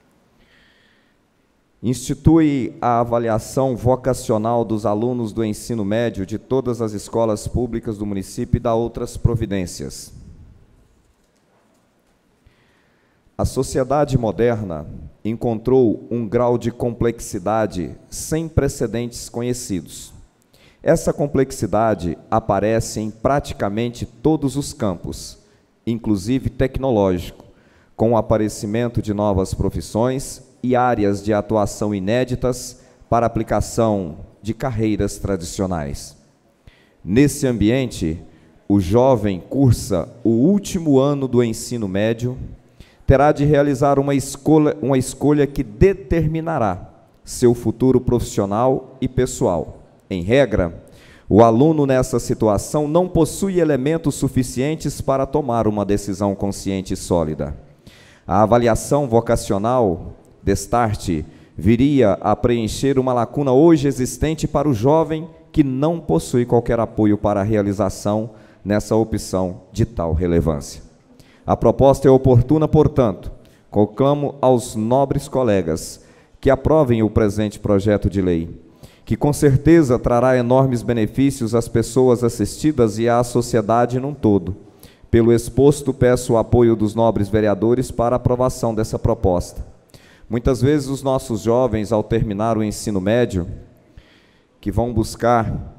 Institui a avaliação vocacional dos alunos do ensino médio de todas as escolas públicas do município e dá outras providências. A sociedade moderna encontrou um grau de complexidade sem precedentes conhecidos. Essa complexidade aparece em praticamente todos os campos, inclusive tecnológico, com o aparecimento de novas profissões e áreas de atuação inéditas para aplicação de carreiras tradicionais. Nesse ambiente, o jovem cursa o último ano do ensino médio, terá de realizar uma escolha, uma escolha que determinará seu futuro profissional e pessoal. Em regra, o aluno nessa situação não possui elementos suficientes para tomar uma decisão consciente e sólida. A avaliação vocacional, Destarte, viria a preencher uma lacuna hoje existente para o jovem que não possui qualquer apoio para a realização nessa opção de tal relevância. A proposta é oportuna, portanto, conclamo aos nobres colegas que aprovem o presente projeto de lei, que com certeza trará enormes benefícios às pessoas assistidas e à sociedade num todo. Pelo exposto, peço o apoio dos nobres vereadores para a aprovação dessa proposta. Muitas vezes os nossos jovens, ao terminar o ensino médio, que vão buscar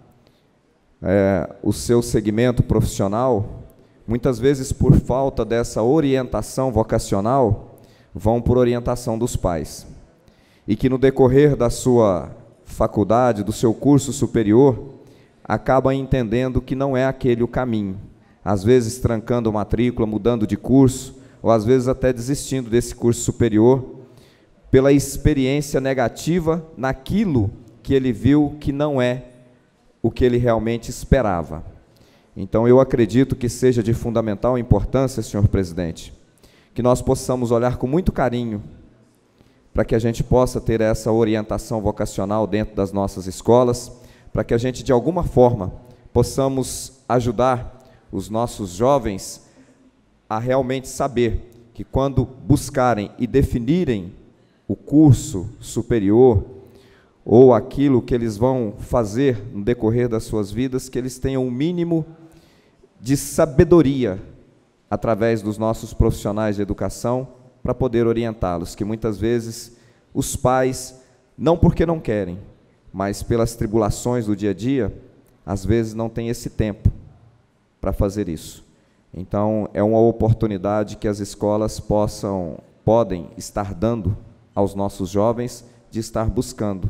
é, o seu segmento profissional, muitas vezes por falta dessa orientação vocacional, vão por orientação dos pais. E que no decorrer da sua faculdade, do seu curso superior, acaba entendendo que não é aquele o caminho. Às vezes trancando matrícula, mudando de curso, ou às vezes até desistindo desse curso superior, pela experiência negativa naquilo que ele viu que não é o que ele realmente esperava. Então, eu acredito que seja de fundamental importância, senhor presidente, que nós possamos olhar com muito carinho para que a gente possa ter essa orientação vocacional dentro das nossas escolas, para que a gente, de alguma forma, possamos ajudar os nossos jovens a realmente saber que, quando buscarem e definirem o curso superior ou aquilo que eles vão fazer no decorrer das suas vidas, que eles tenham um mínimo de sabedoria através dos nossos profissionais de educação para poder orientá-los, que muitas vezes os pais, não porque não querem, mas pelas tribulações do dia a dia, às vezes não têm esse tempo para fazer isso. Então, é uma oportunidade que as escolas possam, podem estar dando aos nossos jovens de estar buscando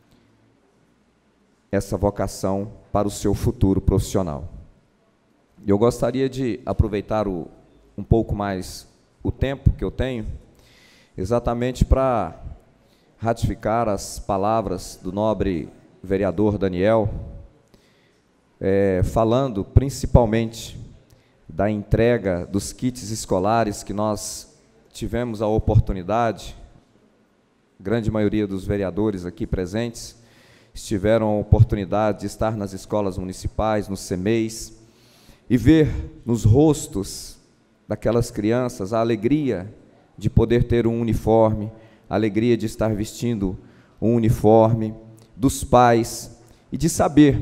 essa vocação para o seu futuro profissional. Eu gostaria de aproveitar o, um pouco mais o tempo que eu tenho, exatamente para ratificar as palavras do nobre vereador Daniel, é, falando principalmente da entrega dos kits escolares que nós tivemos a oportunidade, grande maioria dos vereadores aqui presentes, que tiveram a oportunidade de estar nas escolas municipais, nos C M E Is, e ver nos rostos daquelas crianças a alegria de poder ter um uniforme, a alegria de estar vestindo um uniforme, dos pais, e de saber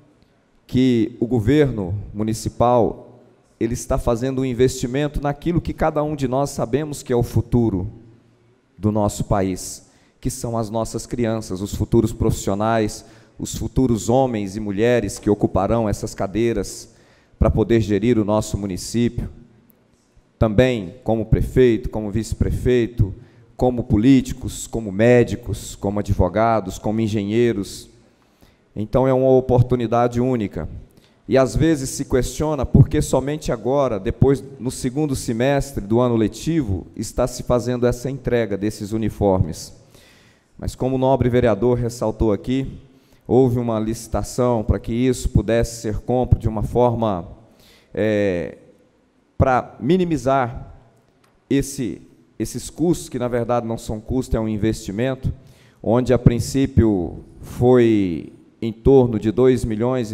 que o governo municipal ele está fazendo um investimento naquilo que cada um de nós sabemos que é o futuro do nosso país, que são as nossas crianças, os futuros profissionais, os futuros homens e mulheres que ocuparão essas cadeiras para poder gerir o nosso município, também como prefeito, como vice-prefeito, como políticos, como médicos, como advogados, como engenheiros. Então é uma oportunidade única. E às vezes se questiona por que somente agora, depois, no segundo semestre do ano letivo, está se fazendo essa entrega desses uniformes. Mas como o nobre vereador ressaltou aqui, houve uma licitação para que isso pudesse ser compro de uma forma é, para minimizar esse, esses custos, que na verdade não são custos, é um investimento, onde a princípio foi em torno de dois milhões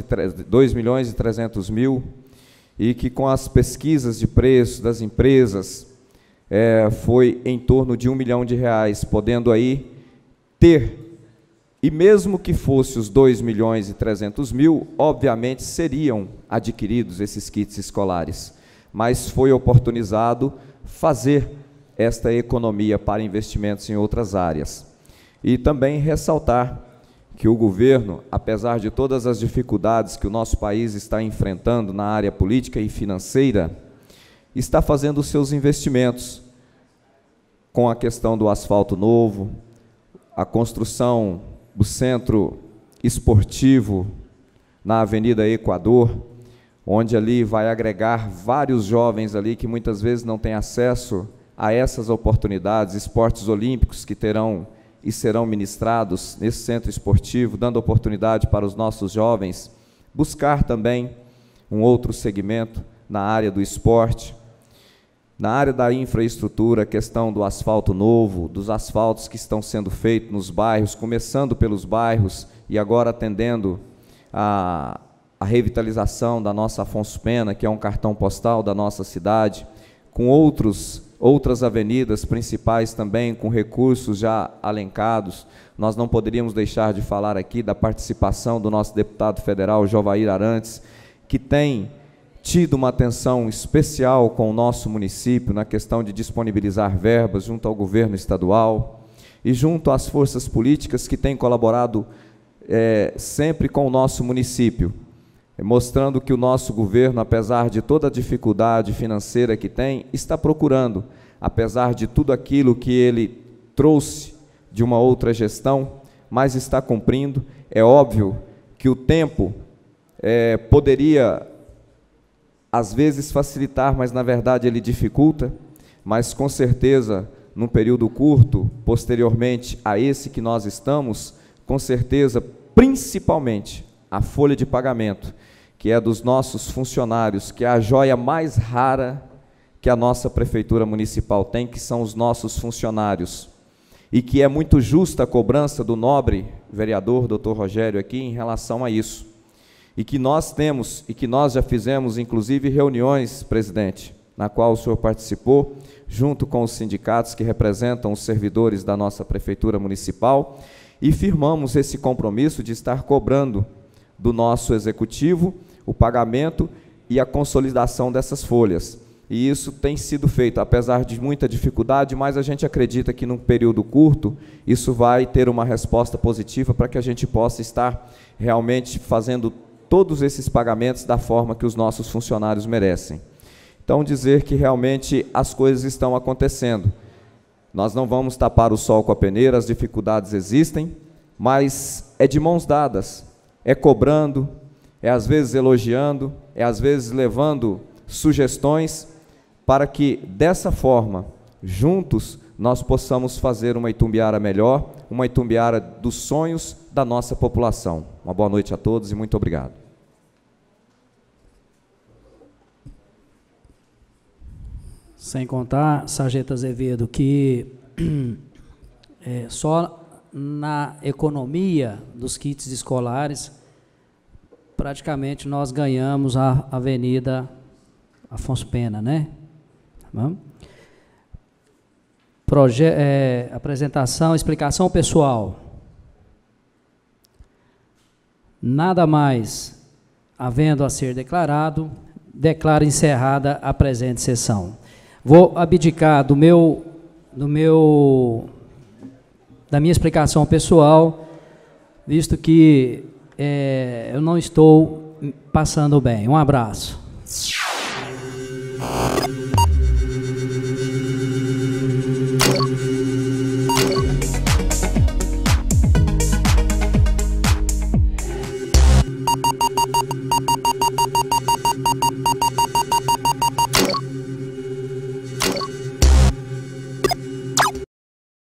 e trezentos mil, e que com as pesquisas de preços das empresas é, foi em torno de um milhão de reais, podendo aí ter, e mesmo que fosse os dois milhões e trezentos mil, obviamente seriam adquiridos esses kits escolares, mas foi oportunizado fazer esta economia para investimentos em outras áreas. E também ressaltar que o governo, apesar de todas as dificuldades que o nosso país está enfrentando na área política e financeira, está fazendo os seus investimentos com a questão do asfalto novo, a construção do centro esportivo na Avenida Equador, onde ali vai agregar vários jovens ali que muitas vezes não têm acesso a essas oportunidades, esportes olímpicos que terão e serão ministrados nesse centro esportivo, dando oportunidade para os nossos jovens buscar também um outro segmento na área do esporte, na área da infraestrutura, a questão do asfalto novo, dos asfaltos que estão sendo feitos nos bairros, começando pelos bairros e agora atendendo a, a revitalização da nossa Afonso Pena, que é um cartão postal da nossa cidade, com outros outras avenidas principais também, com recursos já alencados. Nós não poderíamos deixar de falar aqui da participação do nosso deputado federal, Jovair Arantes, que tem tido uma atenção especial com o nosso município na questão de disponibilizar verbas junto ao governo estadual e junto às forças políticas que têm colaborado é, sempre com o nosso município, mostrando que o nosso governo, apesar de toda a dificuldade financeira que tem, está procurando, apesar de tudo aquilo que ele trouxe de uma outra gestão, mas está cumprindo. É óbvio que o tempo é, poderia, às vezes, facilitar, mas, na verdade, ele dificulta, mas, com certeza, num período curto, posteriormente a esse que nós estamos, com certeza, principalmente, a folha de pagamento, que é dos nossos funcionários, que é a joia mais rara que a nossa prefeitura municipal tem, que são os nossos funcionários, e que é muito justa a cobrança do nobre vereador, doutor Rogério, aqui em relação a isso, e que nós temos, e que nós já fizemos, inclusive, reuniões, presidente, na qual o senhor participou, junto com os sindicatos que representam os servidores da nossa prefeitura municipal, e firmamos esse compromisso de estar cobrando do nosso executivo o pagamento e a consolidação dessas folhas. E isso tem sido feito, apesar de muita dificuldade, mas a gente acredita que num período curto isso vai ter uma resposta positiva para que a gente possa estar realmente fazendo todos esses pagamentos da forma que os nossos funcionários merecem. Então, dizer que realmente as coisas estão acontecendo. Nós não vamos tapar o sol com a peneira, as dificuldades existem, mas é de mãos dadas, é cobrando, é às vezes elogiando, é às vezes levando sugestões para que, dessa forma, juntos, nós possamos fazer uma Itumbiara melhor, uma Itumbiara dos sonhos da nossa população. Uma boa noite a todos e muito obrigado. Sem contar, Sargento Azevedo, que é, só na economia dos kits escolares, praticamente nós ganhamos a Avenida Afonso Pena, né? Vamos? Proje é, apresentação, explicação pessoal. Nada mais havendo a ser declarado, declaro encerrada a presente sessão. Vou abdicar do meu, do meu, da minha explicação pessoal, visto que é, eu não estou passando bem. Um abraço.